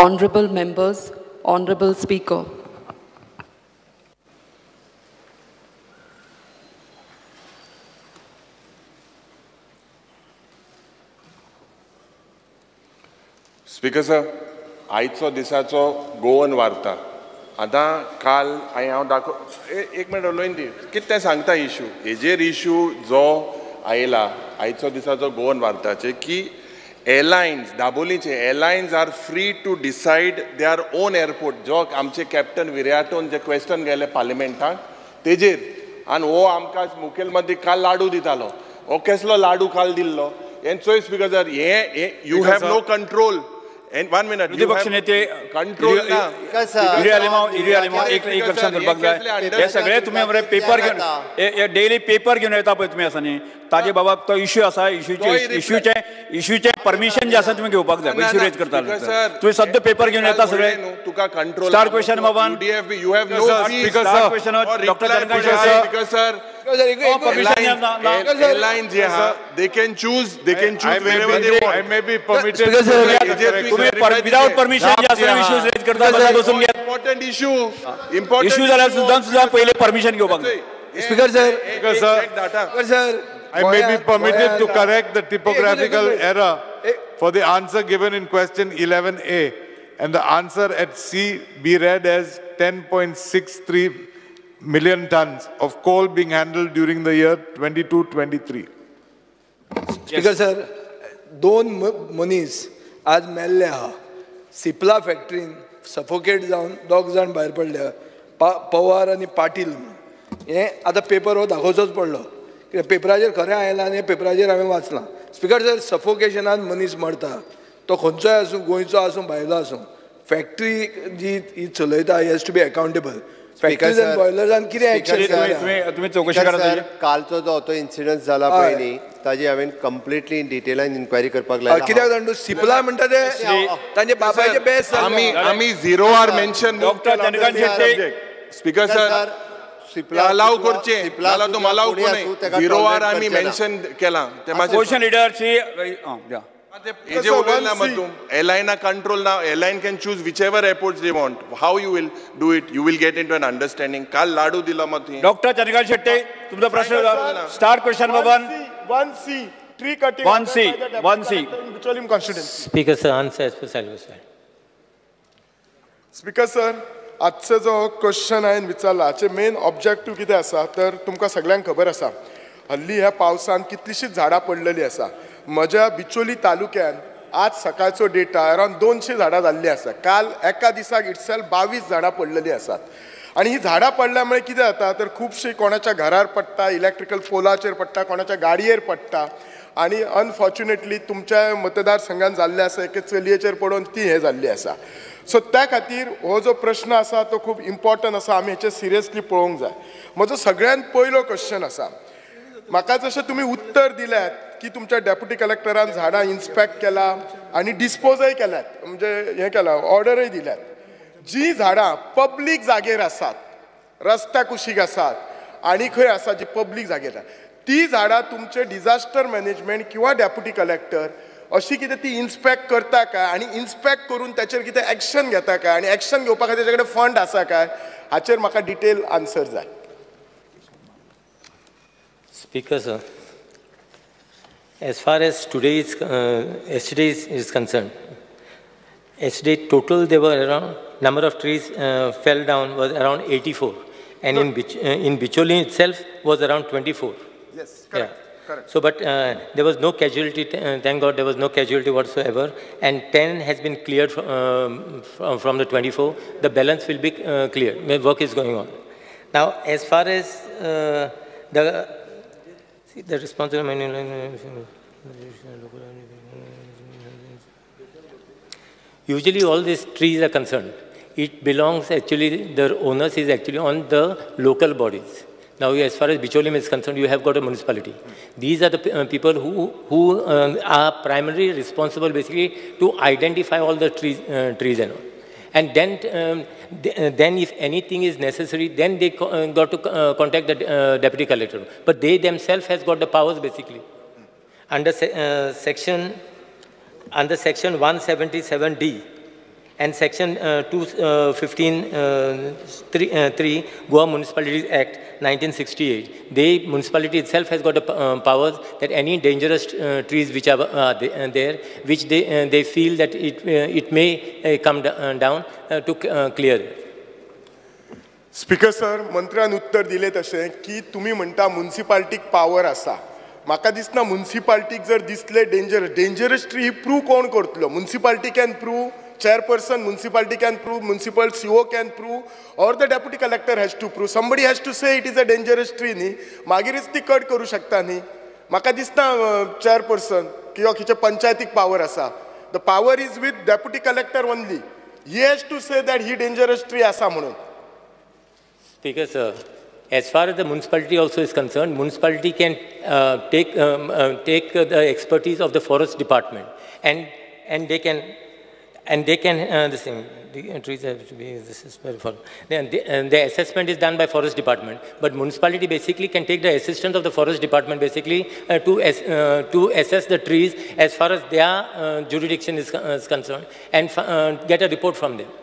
Honorable members, Honorable Speaker. Speaker sir, आयचो दिसाचो Goan वार्ता. आतां काल हांव एक मिनट उलोवन दी कितें तें सांगता इशू हेजेर इशू जो आयला आयचो दिसाचो गोवन वार्ताचे की एअरलायन्स दाबोलीचे airlines are free to decide their own airport जो आमचे कॅप्टन विराटोन जे क्वेश्चन गेले पार्लिमेंटाक तेजेर आनी हो आमकां मुखेलमंत्री काल लाडू दितालो हो कसलो लाडू काल दिल्लो हें चोयस स्पीकर सर हे you have no control. And 1 minute. प्रतिपक्ष नेते कंट्रोल ना. एक लक्षात दवरपाक जाय हे सगळे तुम्ही मरे पेपर घेवन हे डेली पेपर घेवन येता पळय तुम्ही आसा न्ही ताजे बाबा तो इश्यू आसा इश्यूचे परमिशन जे आसा तुम्ही घेवपाक जाय इश्यू रेज करता तुम्ही सद्दां पेपर घेवन येता सगळे तुका कंट्रोल स्टार क्वेश्चन बाबा you have no speaker question doctor speaker sir airlines जे हा they can choose wherever they want. I may be permitted without permission जे आसा इश्यूज रेज करता बसून घ्या important issue जाल्यार सुद्दां पहिले परमिशन घेवपाक जाय. Speaker sir, I may be permitted to correct the typographical error for the answer given in question 11A and the answer at C be read as 10.63 million tons of coal being handled during the year 22-23. Speaker sir, दोन मनीस आज मेल्ले आहा Cipla फॅक्टरीन suffocate जावन दोग जाण भायर पडले पवार आनी पाटील हे आतां पेपर हो दाखोवचोच पडलो कित्याक पेपराचेर खरें आयलां आनी पेपराचेर हांवें वाचलां. स्पीकर सर सफोकेशनान मनीस मरता तो खंयचोय आसूं गोंयचो आसूं भायलो आसूं फॅक्टरी जी ही चलयता has to be accountable. Factories आनी बॉयलर्सान कितें एक्शन तुम्ही चौकशी करा. कालचो जो तो इन्सिडंट जाला पळय न्ही ताजी हांवें कंप्लिटली डिटेलान इन्क्वायरी करपाक लायला. कित्याक जाणा सिप्ला म्हणटा ते तांचे बापायचे बेस्ट आमी zero hour mention doctor Chandrakant Shetty speaker sir Cipla allow करचे नाल्यार तो अलाव कोणे झिरो आर आमी मेन्शन केला ते माझे पोजिशन लीडरची हेजे उलयना मग तूं एअरलायना कंट्रोल ना airline can choose whichever airports they want how you will do it you will get into an understanding. काल लाडू दिला मग डॉक्टर चंद्रकांत शेट्टी तुमचा प्रश्न स्टार क्वेश्चन बाबा 1C tree cutting 1C petroleum constituency. Speaker sir, answer as per syllabus. Speaker sir, आजचो जो question हांवें विचारला हाचे मेन ऑब्जेक्टीव कितें आसा तर तुमकां सगळ्यांक खबर आसा हल्ली ह्या पावसान कितलीशींच झाडां पडलेलीं आसा. म्हज्या बिचोली तालुक्यान आज सकाळचो डेटा अरावंड 200 झाडां जाल्लीं आसा. काल एका दिसाक इटसेल्फ 22 झाडां पडलेलीं आसात आनी ही झाडां पडल्या मुळे कितें जाता तर खुबशीं कोणाच्या घरार पडटा इलेक्ट्रिकल पोलाचेर पडटा कोणाच्या गाडयेर पडटा आनी अनफॉर्च्युनेटली तुमच्या मतदारसंघान जाल्लें आसा एके चलयेचेर पडून ती हें जाल्ली आसा. सो त्या खातीर हो जो प्रश्न आसा तो खूब इम्पॉर्टंट आसा आमी हेचेर सिरियसली पळोवंक जाय. म्हजो सगळ्यांत पयलो क्वेश्चन आसा म्हाका जशें तुमी उत्तर दिल्यात की तुमच्या डेप्युटी कलेक्टरान झाडां इन्स्पेक्ट केला आनी डिस्पोजय केल्यात म्हणजे हें केलां ऑर्डरय दिल्यात. जी झाडां पब्लीक जागेर आसात रस्त्या कुशीक आसात आनी खंय आसा जी पब्लीक जागेर ती झाडां तुमचे डिझास्टर मॅनेजमेंट किंवा डेप्युटी कलेक्टर अशी कितें ती इन्स्पेक्ट करता काय आनी इन्स्पेक्ट करून त्याचेर कितें एक्शन घेता काय आनी एक्शन घेवपा खातीर ताचे कडेन फंड आसा काय हाचेर म्हाका डिटेल आन्सर जाय. Speaker sir, as far as yesterday is concerned, yesterday total there were around number of trees fell down was around 84, and in Bicholi itself was around 24. Yes, correct. Yeah. Correct. So, but there was no casualty. Thank God, there was no casualty whatsoever, and 10 has been cleared from the 24. The balance will be cleared. The work is going on. Now, as far as the responsible usually all these trees are concerned. It belongs actually, the owners is actually on the local bodies. Now, as far as Bicholim is concerned, you have got a municipality. These are the people who are primarily responsible basically to identify all the trees and all. And then if anything is necessary, then they got to contact the deputy collector. But they themselves has got the powers basically. Under section 177D, And Section 215(3) Goa Municipalities Act 1968. The municipality itself has got powers that any dangerous trees which are there, which they feel that it may come down to clear it. Speaker sir, मंत्र्यान उत्तर दिले तशें की तुम्ही म्हणटा म्युनिसिपालिटीक power आसा. म्हाका दिसना म्युनिसिपालिटीक जर दिसले डेंजरस ट्री प्रूव कोण करतलो? Municipality can prove, chairperson municipality can prove, municipal CO can prove, or the deputy collector has to prove. Somebody has to say it is a dangerous tree न्ही, मागीरच ती cut करू शकता न्ही. म्हाका दिसता chairperson किंवा खंयच्या पंचायतीक पावर आसा. The power is with deputy collector only. He has to say that he dangerous tree आसा म्हणून. Speaker sir, as far as the municipality also is concerned, municipality can take the expertise of the forest department, and they can this thing, the trees have to be, this is very far. The assessment is done by forest department, but municipality basically can take the assistance of the forest department basically to assess the trees as far as their jurisdiction is concerned, and get a report from them.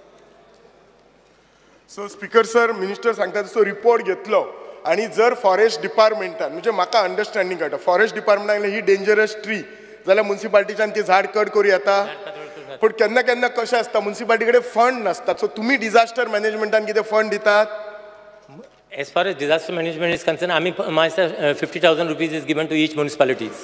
So Speaker sir, Minister सांगता तसो report घेतलो आणि जर forest डिपार्टमेंटान, म्हणजे म्हाका understanding कळटा, forest डिपार्टमेंटान ही डेंजरस ट्री जाल्यार म्युनिसिपालिटीच्यान ती झाड कट करूं येता. पण केन्ना केन्ना कशें आसता, म्युनिसिपालिटी कडेन फंड नासतात. सो तुमी डिझास्टर मॅनेजमेंटान कितें फंड दितात? As far as disaster management is concerned, myself 50,000 rupees is given to each municipalities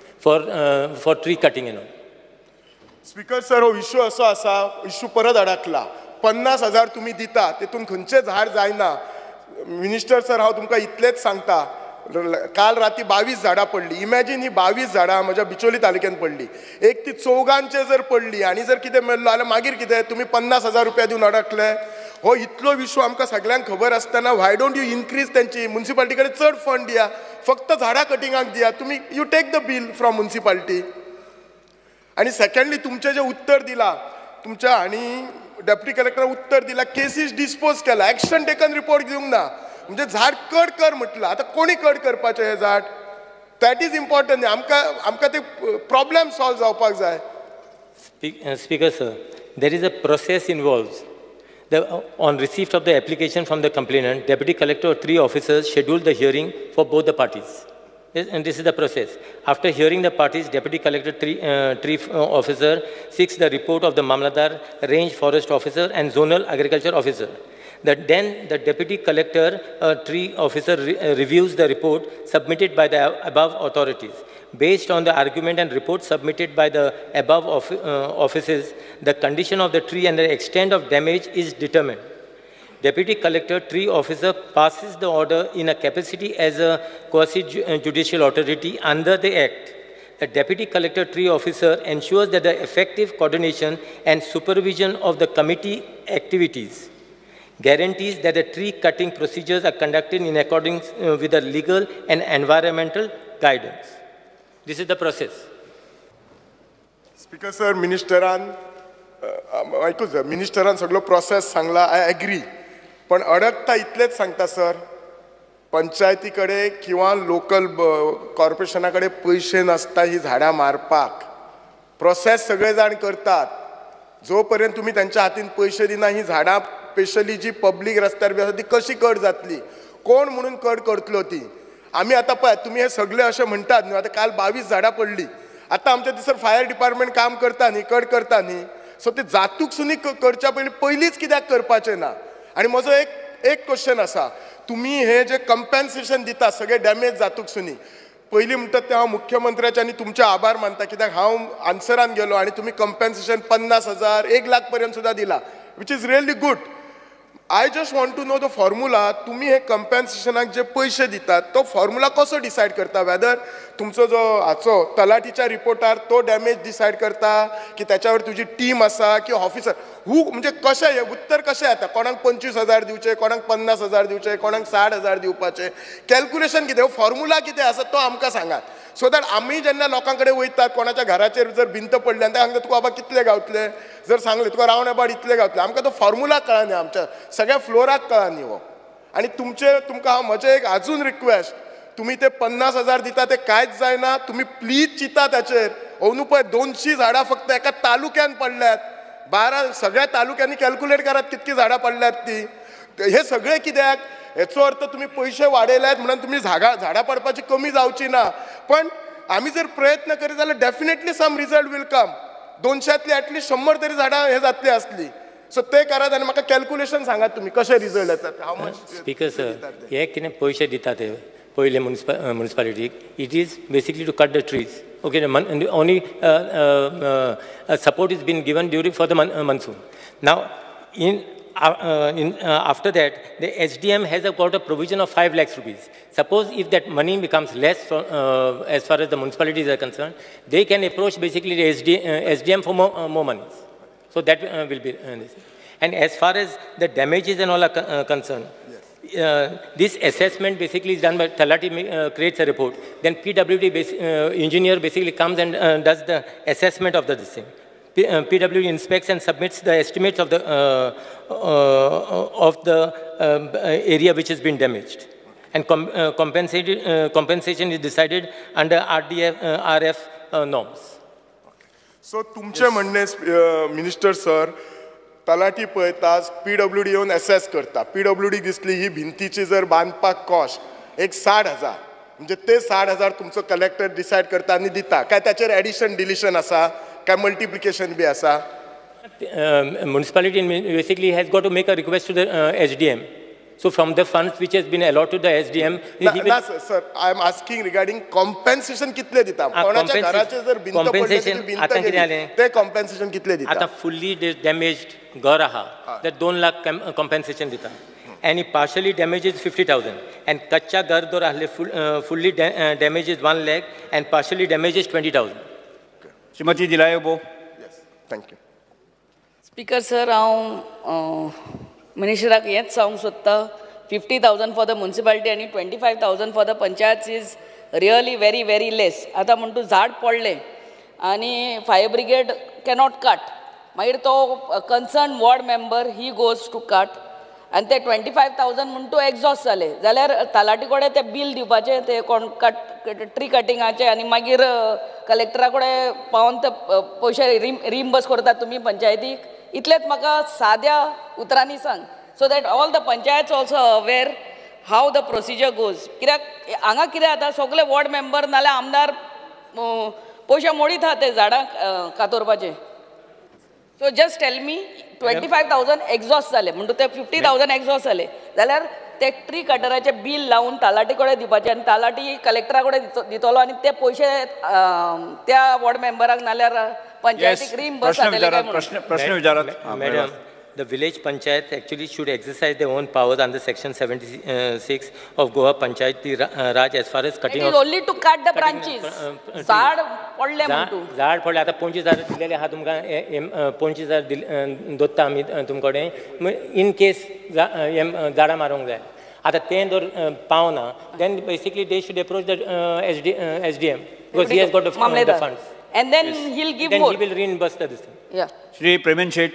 for tree cutting and all. Speaker sir, हो इश्यू असो आसा, इश्यू परत अडकला. 50,000 तुम्ही दिता, तेतून खंयचें झाड जायना. मिनिस्टर सर, हांव तुमकां इतलेंच सांगता, काल राती 22 झाडां पडली. इमॅजिन ही 22 झाडां म्हज्या बिचोली तालुक्यात पडली. एक ती चौगांचे जर पडली आनी जर कितें मेळ्ळो जाल्यार मागीर कितें? तुमी 50,000 रुपया दिवन अडकले. हो इतलो इश्यू आमकां सगळ्यांक खबर आसतना व्हाय डोंट यू इन्क्रीज तेंची म्युनिसिपालिटी कडेन चड फंड दिया, फक्त झाडां कटिंगाक दिया. तुम्ही you take the bill from municipality. आणि सेकंडली तुमचें जें उत्तर दिला, तुमच्या आणि डेप्युटी कलेक्टर उत्तर दिला, केसीस डिस्पोज केला, ॲक्शन टेकन रिपोर्ट दिवंक ना. म्हणजे झाड कट कर म्हटलं, आता कोणी कट करपाचें हें झाड? That is important. आमकां ते प्रॉब्लेम सॉल्व जावपाक जाय. Speaker sir, there is a process involved. On receipt of the application from the complainant, Deputy Collector or 3 officers scheduled the hearing for both the parties. Yes, and this is the process. After hearing the parties, Deputy Collector 3 officer seeks the report of the Mamladar, Range Forest Officer and Zonal Agriculture Officer. Then the Deputy Collector 3 officer reviews the report submitted by the above authorities. Based on the argument and report submitted by the above offices, the condition of the tree and the extent of damage is determined. Deputy Collector 3 officer passes the order in a capacity as a quasi-judicial authority under the Act. The Deputy Collector 3 officer ensures that the effective coordination and supervision of the committee activities, guarantees that the tree cutting procedures are conducted in accordance with the legal and environmental guidance. This is the process. Speaker sir, मिनिस्टरान सगळो process सांगला, I agree. पण अडकता इतलेच सांगता sir, पंचायती कडेन किंवा local कॉर्पोरेशना कडेन पयशे नासता ही झाडां मारपाक. प्रोसेस सगळे जाण करतात. जो पर्यंत तुम्ही त्यांच्या हातीन पयशे दिना, ही झाडां स्पेशली जी पब्लीक रस्त्यार बी आसा ती कशी कट जातली? कोण म्हणून कट करतलो ती? आमी आतां पळय, तुमी हे सगळे अशें म्हणटात न्हू, आतां काल 22 झाडां पडली. आतां आमच्या दिसर फायर डिपार्टमेंट काम करता न्ही, कट करता न्ही. सो ते जातूक सुनी करच्या पयलींच कित्याक करपाचें ना? आणि म्हजो एक क्वेश्चन आसा, तुम्ही हे जे कंपेन्सेशन दिता सगळे डॅमेज जातूक सुनी, पयलीं म्हणटात ते हांव मुख्यमंत्र्याचे आनी तुमचे आभार मानता, कित्याक हांव आन्सरान गेलो आनी तुमी कंपेन्सेशन 50,000 1 लाख पर्यंत सुद्धा दिला, which is really good. I just want to know the formula. तुम्ही हे कंपेन्सेशनाक जे पयशे दितात तो फॉर्म्युला कसो डिसायड करता? वेदर तुमचो जो हाचो तलाटीच्या रिपोर्टार तो डॅमेज डिसायड करता, की त्याच्यावर तुझी टीम आसा, की ऑफिसर म्हणजे कशें हे उत्तर कशें येता? कोणाक 25,000 दिवचे, कोणाक 50,000 दिवचे, कोणाक 60,000 दिवपाचे? कॅल्क्युलेशन कितें, फॉर्म्युला कितें आसा तो आमकां सांगात. सो दॅट आमी जेन्ना लोकां कडेन वयतात, कोणाच्या घराचेर जर भिंत पडली आनी सांगता तुका बाबा कितले गावतले, जर सांगले तुका रावंड अबाउट इतले गावतले, आमकां तो फॉर्म्युला कळना न्ही, आमच्या सगळ्या फ्लोराक कळना न्ही हो. आनी तुमकां हांव म्हजें एक आजून रिक्वेस्ट, तुम्ही ते 50,000 दिता ते कांयच जायना. तुम्ही प्लीज चिता त्याचेर. अंदू पळय 200 झाडां फक्त एका तालुक्यान पडल्यात. 12 सगळ्या तालुक्यांनी कॅल्क्युलेट करात कितकी झाडां पडल्यात ती. हे सगळे कित्याक? हेचो अर्थ तुम्ही पैसे वाडयल्यात म्हणून तुम्ही झाडां पडपाची कमी जावची ना. पण आम्ही जर प्रयत्न करीत जाल्यार definitely some result will come. 200तली ॲटलिस्ट 100 तरी झाडां हे जातली असली. सो ते करात आनी म्हाका कॅल्क्युलेशन सांगात तुम्ही कसे रिजल्ट येतात. हाव मच स्पीकर सर, हे कितें पयशे दितात ते पयले म्युनिसिपालिटीक, it is basically to cut the trees. Okay, only support is been given for the monsoon. Now, after that, the SDM has got a provision of 5 lakhs rupees. Suppose if that money becomes less as far as the municipalities are concerned, they can approach basically the SDM for more money. So that will be and as far as the damages and all are concerned, this assessment basically is done by Talati, creates a report. Then PWD engineer basically comes and does the assessment of the thing. PWD inspects and submits the estimates of the area which has been damaged. And compensation is decided under RF norms. So, तुमचे म्हणणे minister sir, तलाठी पळयताच PWD येवन assess करता. PWD दिसली ही भिंतीची जर बांदपाक कॉस्ट एक 60,000, म्हणजे ते 60,000 तुमचो कलेक्टर डिसायड करता आनी दिता काय त्याचेर एडिशन डिलिशन आसा काय मल्टिप्लिकेशन बी आसा? Municipality basically has got to make a request to the SDM. So from the funds which has been allotted to the SDM, sir, I am asking regarding compensation कितले दिता? कोणाच्या घराचे जर भिंत पडले ते compensation कितले दिता? आता fully damaged घर आहा तर 2 लाख compensation दिता. And partially damaged is 50,000. And कच्चा घर जर आसले fully damaged is 1 lakh and partially damaged is 20,000. Shrimati दिलायबो. Yes, thank you. Speaker sir, हांव मिनिस्टराक हेंच सांगूंक सोदता, 50,000 फॉर द म्युनिसिपालिटी आनी 25,000 for the panchayat is really very very less. आतां म्हणटा झाड पडलें आनी फायर ब्रिगेड कॅनॉट कट, मागीर तो concern ward member he goes to cut आनी ते 25,000 म्हणटा एक्झॉस्ट जाले जाल्यार तलाटी कडेन ते बील दिवपाचें, ते कोण ट्री कटिंगाचें आनी मागीर कलेक्टरा कडेन पावोन ते पयशे रिम्बर्स करतात तुमी पंचायतीक. इतलेंच म्हाका साद्या उतरांनी सांग, so that all the panchayats also aware how the procedure goes. कित्याक हांगा कितें जाता, सगळे वॉर्ड मेंबर नाल्यार आमदार पयशे मोडीत आहा ते झाडां कातोरपाचे. So just tell me 25,000 exhaust जाले म्हणटा ते 50,000 एक्झॉस्ट जाले जाल्यार ते ट्री कटराचे बील लावून तलाटी कडेन दिवपाचें आनी तलाटी कलेक्टरा कडेन दितलो आनी ते पयशे त्या वॉर्ड मेंबराक नाल्यार पंचायतीक रिम्बर्स जातले. प्रश्न विचारात. Madam, the village panchayat actually should exercise their own powers under section 76 of Goa Panchayati Raj as far as cutting. It is only to cut the branches. झाड पडले म्हणटू. झाड पडले आता 25,000 दिलेले आहा तुमकां 25,000 दोत्ता आमी तुमकडे इन केस झाडां मारूंक जाय. आता तें जर पावना then basically they should approach the SDM because he has got the funds. And then he'll give then more. He will reimburse the this thing. Yeah. Shri Preman Shet.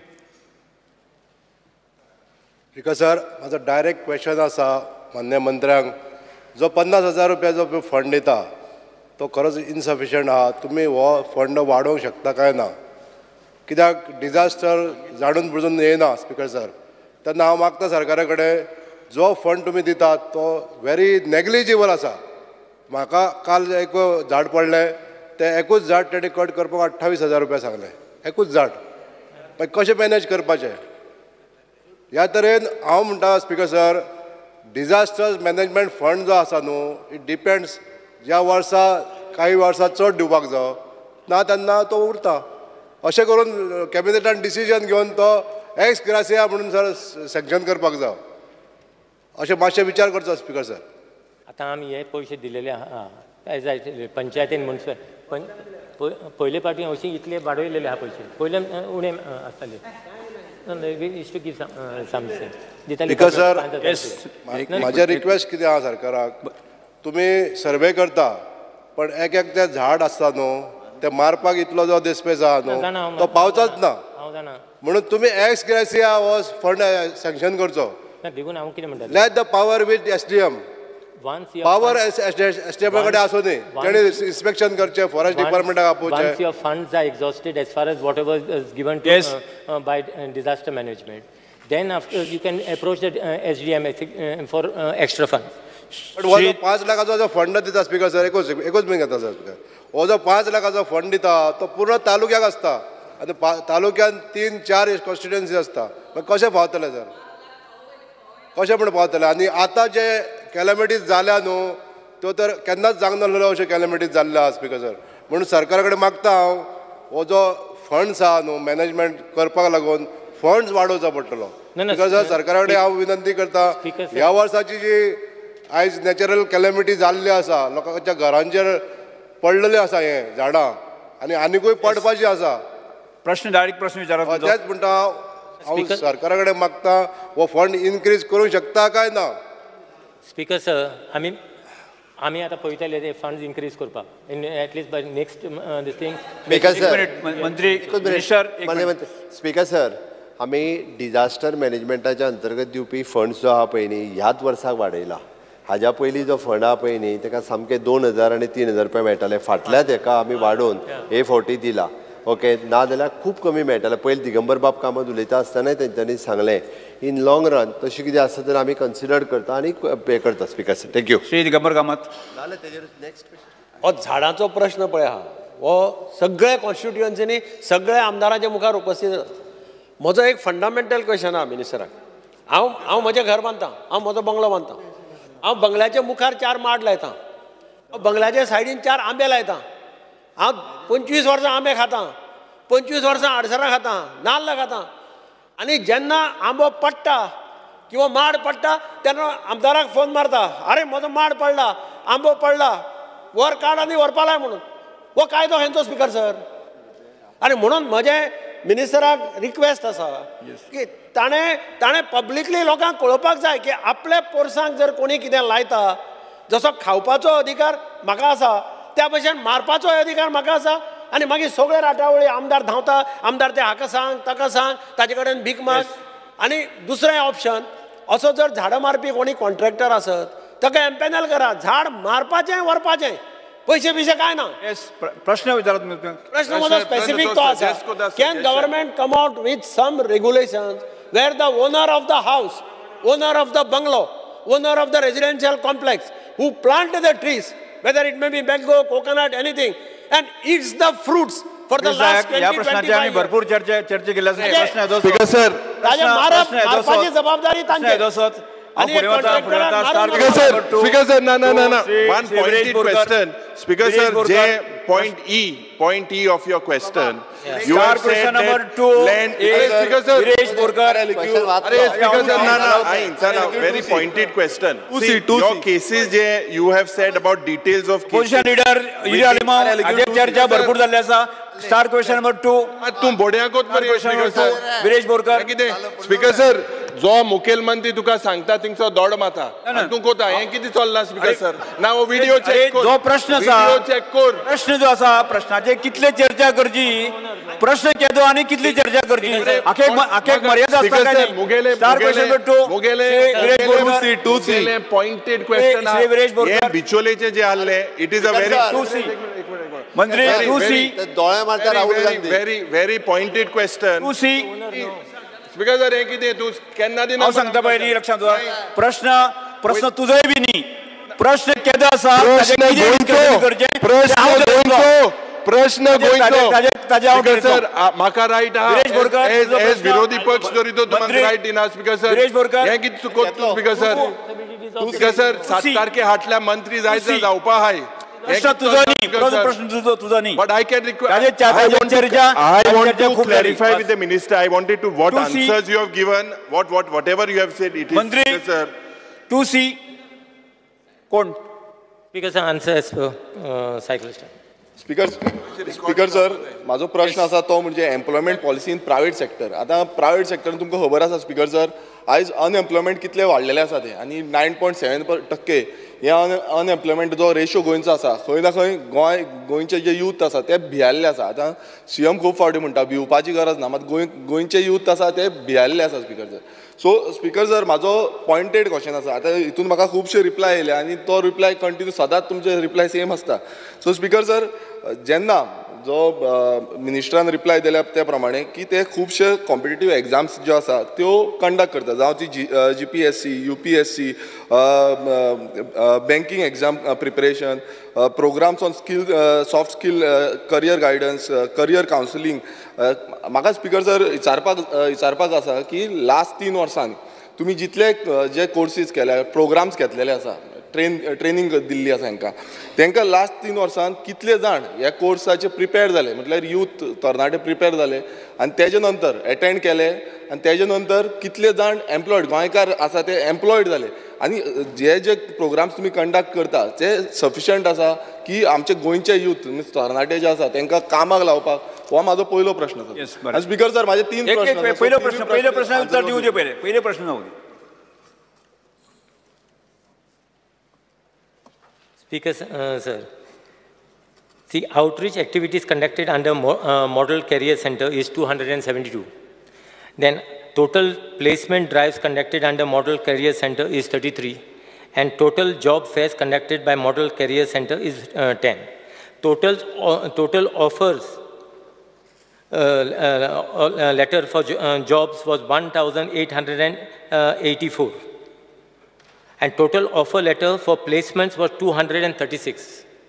Because sir माझा डायरेक्ट क्वेश्चन आसा मान्य मंत्र्यांक, जो 50,000 रुपया जो फंड दिता तो खरोच insufficient आहा. तुम्ही हो फंड वाडोवंक शकता काय ना? कित्याक डिजास्टर जाणून बुजून येना स्पीकर सर. तेन्ना हांव मागता सरकारा कडेन जो फंड तुमी दितात तो व्हेरी नेग्लिजिबल आसा. म्हाका काल एक झाड पडलें, ते एकूच झाड तेणे कट करपाक 28,000 रुपया सांगले. एकूच झाड मागीर कशें मॅनेज करपाचें? ह्या तरेन हांव म्हणटा speaker sir, disaster management fund जो आसा न्हू, इट डिपेंड्स. ज्या वर्सा काही वर्सां चड दिवपाक जाय ना तेन्ना तो उरता. अशें करून कॅबिनेटान डिसिजन घेवन तो एक्स ग्रासिया म्हणून सर सँक्शन करपाक जाय. अशें मातशें विचार करचो स्पीकर सर. आतां आमी हे पयशे दिलेले आहा पंचायतीन म्युनिसिपल पयले फावटी अशी इतले वाडयलेले आहा पयशे, पयले उणे आसताले. बिकॉज सर म्हाजें रिक्वेस्ट कितें आहा सरकाराक, तुमी सर्वे करता पण एक तें झाड आसता न्हू, ते मारपाक इतलो जो स्पेस आहा न्हू तो पावचोच ना. म्हणून तुमी एक्स ग्रेसिया हो फंड सँक्शन करचो. देखून हांव कितें म्हणटा, let the power with SDM. Power एस्टेबल कडेन आसूं दी तेणे इन्स्पेक्शन करचें फॉरेस्ट डिपार्टमेंटाक आपोवचें once your funds are exhausted as far as whatever is given to by disaster management, then after you can approach the SDM for extra funds. But हो जो 5 लाखाचो जो फंड दिता स्पीकर सर एकूच minute घेता sir speaker हो जो 5 लाखाचो fund दिता तो पूर्ण तालुक्याक आसता आनी तालुक्यान 3-4 कॉन्स्टिट्युएन्सी आसता मागीर कशें पावतले सर कशें म्हण पावतले आनी आतां जे कॅलॅमिटीज जाल्या न्हू त्यो तर केन्नाच जावंक नासल्यो अश्यो कॅलॅमिटीज जाल्ल्यो आहा स्पीकर सर म्हणून सरकारा कडेन मागता हांव हो जो फंड्स आहा न्हू मॅनेजमेंट करपाक लागून फंड्स वाडोवचो पडटलो स्पीकर सर सरकारा कडेन हांव विनंती करता ह्या वर्साची जी आयज नॅचरल कॅलॅमिटी जाल्ली आसा लोकांच्या घरांचेर पडलेली आसा हे झाडां आनी आनिकूय पडपाची आसा प्रश्न डायरेक्ट प्रश्न विचारत तेच म्हणटा हांव सरकारा कडेन मागता हो फंड इनक्रीज करूंक शकता काय ना स्पीकर सर आमी आतां पळयतले ते फंड्स इनक्रीज करपाक in at least by next this thing speaker sir मंत्री मिनिस्टर स्पीकर सर आमी डिजास्टर मॅनेजमेंटाच्या अंतर्गत दिवपी फंड्स जो आहा पळय न्ही ह्याच वर्साक वाडयला हाज्या पयलीं जो फंड आहा पळय न्ही ताका सामके 2000 आनी 3000 रुपया मेळटाले फाटल्या तेका आमी वाडोवन हे फावटी दिला ओके ना जाल्यार खूब कमी मेळटाले पयलीं दिगंबर बाब कामत उलयता आसतनाय तेंच्यांनी सांगलें इन लॉंग रन तशें कितें आसा तर आमी कन्सिडर करता आनी पे करता speaker sir thank you Shri Digambar Kamat हो झाडांचो प्रश्न पळय आहा हो सगळे कॉन्स्टिट्युएन्सीनी सगळे आमदारांच्या मुखार उपस्थित म्हजो एक फंडामेंटल क्वेश्चन आहा मिनिस्टराक हांव म्हजें घर बांदतां हांव म्हजो बंगलो बांदतां हांव बंगल्याच्या मुखार 4 माड लायतां बंगल्याच्या सायडीन 4 आंबे लायतां हांव 25 वर्सां आंबे खातां 25 वर्सां आडसरां खातां नाल्ल खातां आनी जेन्ना आंबो पडटा किंवा माड पडटा तेन्ना आमदाराक फोन मारता अरे म्हजो माड पडला आंबो पडला वर काड आनी व्हरपा लाय म्हणून हो कायदो खंयचो स्पीकर सर आनी म्हणून म्हजें मिनिस्टराक रिक्वेस्ट आसा की ताणें पब्लिकली लोकांक कळोवपाक जाय की आपल्या पोरसांक जर कोणी कितें लायता जसो खावपाचो अधिकार म्हाका आसा त्या भशेन मारपाचो अधिकार म्हाका आसा आनी मागीर सगळे राटावळी आमदार धांवता आमदार ते हाका सांग ताका सांग ताजे कडेन भीक माग आनी दुसरें ऑप्शन असो जर झाडां मारपी कोणी कॉन्ट्रॅक्टर आसत ताका एम्पॅनल करा झाड मारपाचें व्हरपाचें पैसे बिशे काय ना प्रश्न विचारत प्रश्न म्हजो स्पेसिफीक तो आसा can government come out with some regulations where the owner of the house owner of the bungalow owner of the residential complex who plant the trees whether it may be mango coconut anything and eats the fruits for the last 20-25 years भरपूर चर्चा केल्या प्रश्न speaker sir राजा मारपाची जबाबदारी तांची Speaker sir, no. One pointed question. Speaker sir, point E of your question. You have said number 2. Speaker sir, Viresh Borkar. Speaker sir, no. Very pointed question. See, your cases you have said about details of cases. Position leader, Iri Alima, अनेक चर्चा भरपूर झाल्या असा. Star question number 2. तुम बोड्याकोत मरे Speaker sir. Viresh Borkar. Speaker sir. जो मुखेलमंत्री तुका सांगता थिंगसो दोड माता तू कोता हे किती चल्ला स्पीकर सर ना वो व्हिडिओ चेक कर जो प्रश्न आसा व्हिडिओ चेक कर प्रश्न जो आसा प्रश्नाचे कितले चर्चा करची प्रश्न केदो आनी कितली चर्चा करची आखे मर्यादा आसता काय मुगेले स्टार क्वेश्चन नंबर 2 मुगेले Viresh Borkar 2C pointed question Shri Viresh Borkar हे बिचोलेचे जे आले it is a very 2C मंत्री 2C दोळे मारता Rahul Gandhi very pointed question 2C speaker sir हे किती तू केन्ना दिना हांव सांगता पळय लक्षात दवरा प्रश्न तुजोय बी न्ही प्रश्न केदो आसा प्रश्न गोंयचो सर म्हाका रायट आहा एज विरोधी पक्ष जरी तो तुमकां रायट दिना स्पीकर सर हे कितें चुकोत तू स्पीकर सर 7 तारखे हाटल्या मंत्री जायचं जावपा हाय प्रश्न तुझो नी but I can request I want to clarify with the minister I wanted to what answers you have given whatever you have said it is मंत्री sir 2C कोण because the answer is cyclist speaker sir माझो प्रश्न आसा तो म्हणजे employment policy in private sector आतां private सेक्टरान तुमकां खबर आसा स्पीकर सर आयज अनएम्प्लॉयमेंट कितले वाडलेले आसा ते आनी 9.7% हे अनएम्प्लॉयमेंट जो रेशो गोंयचो आसा खंय ना खंय गोंयचे जे यूथ आसा ते भियाल्ले आसा. आतां CM खूब फावटी म्हणटा भिवपाची गरज ना, मात गोंयचे यूथ आसा ते भियाल्ले आसा speaker sir. So speaker sir म्हाजो पॉयंटेड क्वेश्चन आसा. आतां हितून म्हाका खुबशे रिप्लाय येयले आनी तो रिप्लाय कंटिन्यू सदांच तुमचे रिप्लाय सेम आसता. सो स्पिकर सर जेन्ना जो मिनिस्टरान रिप्लाय दिल्या त्या प्रमाणे की ते खुबशे कॉम्पिटेटीव एग्जाम्स ज्यो आसा त्यो कंडक्ट करता, जावं ती GPSC, UPSC, banking exam preparation, programmes on skill, soft skill, career guidance, career counselling. म्हाका स्पिकर सर विचारपाक आसा की लास्ट 3 वर्सांनी तुमी जितले जे कोर्सीस केल्या, प्रोग्राम्स घेतलेले आसा, ट्रेनिंग दिल्ली आसा तांकां लास्ट 3 वर्सांत कितले जाण ह्या कोर्साचे प्रिपेर जाले, म्हटल्यार यूथ तरणाटे प्रिपेर जाले आनी तेजे नंतर एटेंड केले आनी तेजे नंतर कितले जाण एम्प्लॉयड गोंयकार आसा ते एम्प्लॉयड जाले. आनी जे प्रोग्राम्स तुमी कंडक्ट करता ते सफिशियंट आसा की आमचे गोंयचे यूथ तरणाटे जे आसा तांकां कामाक लावपाक, हो म्हाजो पयलो प्रश्न आसा. स्पिकर सर म्हाजे 3 प्रश्न. पयलो प्रश्न उत्तर दिवचे पयले प्रश्न जाऊ दे. Speaker, sir, the outreach activities conducted under Model Career Center is 272. Then total placement drives conducted under Model Career Center is 33. And total job fairs conducted by Model Career Center is 10. Total offers letter for jobs was 1,884. And total offer letter for placements was 236.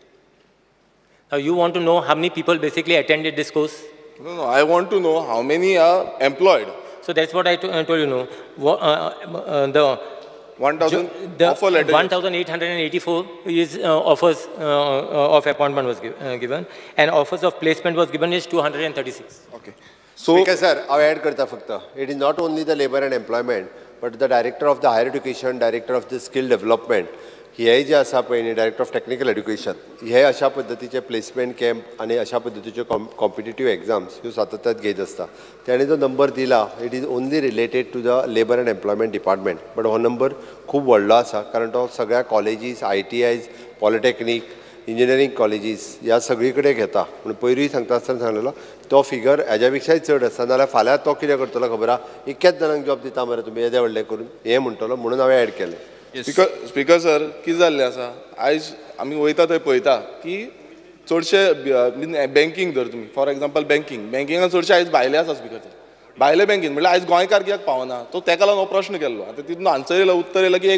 Now you want to know how many people basically attended this course? No, I want to know how many are employed. So that's what I told you. The 1,000 offer letter. 1,884 is offers of appointment was given, and offers of placement was given is 236. Okay. So, Speaker sir, I add karta fakta. It is not only the labor and employment, but the director of the higher education, director of the skill development, हे जे आसा पळय director of technical education, हे अशा पद्धतीचे placement camp आणि अशा पद्धतीचे कॉम्पिटेटिव्ह एक्झाम्स ह्यो सातत्यात घेत असता. त्याने जो नंबर दिला it is only related to the labour and employment department, but हो नंबर खूप व्हडलो आसा कारण तो सगळ्या colleges, ITIs, polytechnic, engineering colleges ह्या सगळी कडेन घेता. म्हणून पयरूय सांगता आसतना सांगलेलो तो फिगर हेज्या पेक्षाय चड आसा. नाल्यार फाल्यां तो कितें करतलो खबर आहा, इतक्याच जाणांक जॉब दिता मरे तुमी येदे व्हडले करून हें म्हणटलो, म्हणून हांवें ऍड केलें. स्पिकर सर कितें जाल्लें आसा, आयज आमी वयता थंय पळयता की चडशे बँकींग धर तुमी, फॉर एग्जाम्पल बँकिंगान चडशे आयज भायले आसा स्पिकर सर. भायले बँकींग म्हणल्यार आयज गोंयकार कित्याक पावना, तो ताका लागून हो प्रश्न केल्लो. आतां तितून आन्सर येयलो, उत्तर येयलं की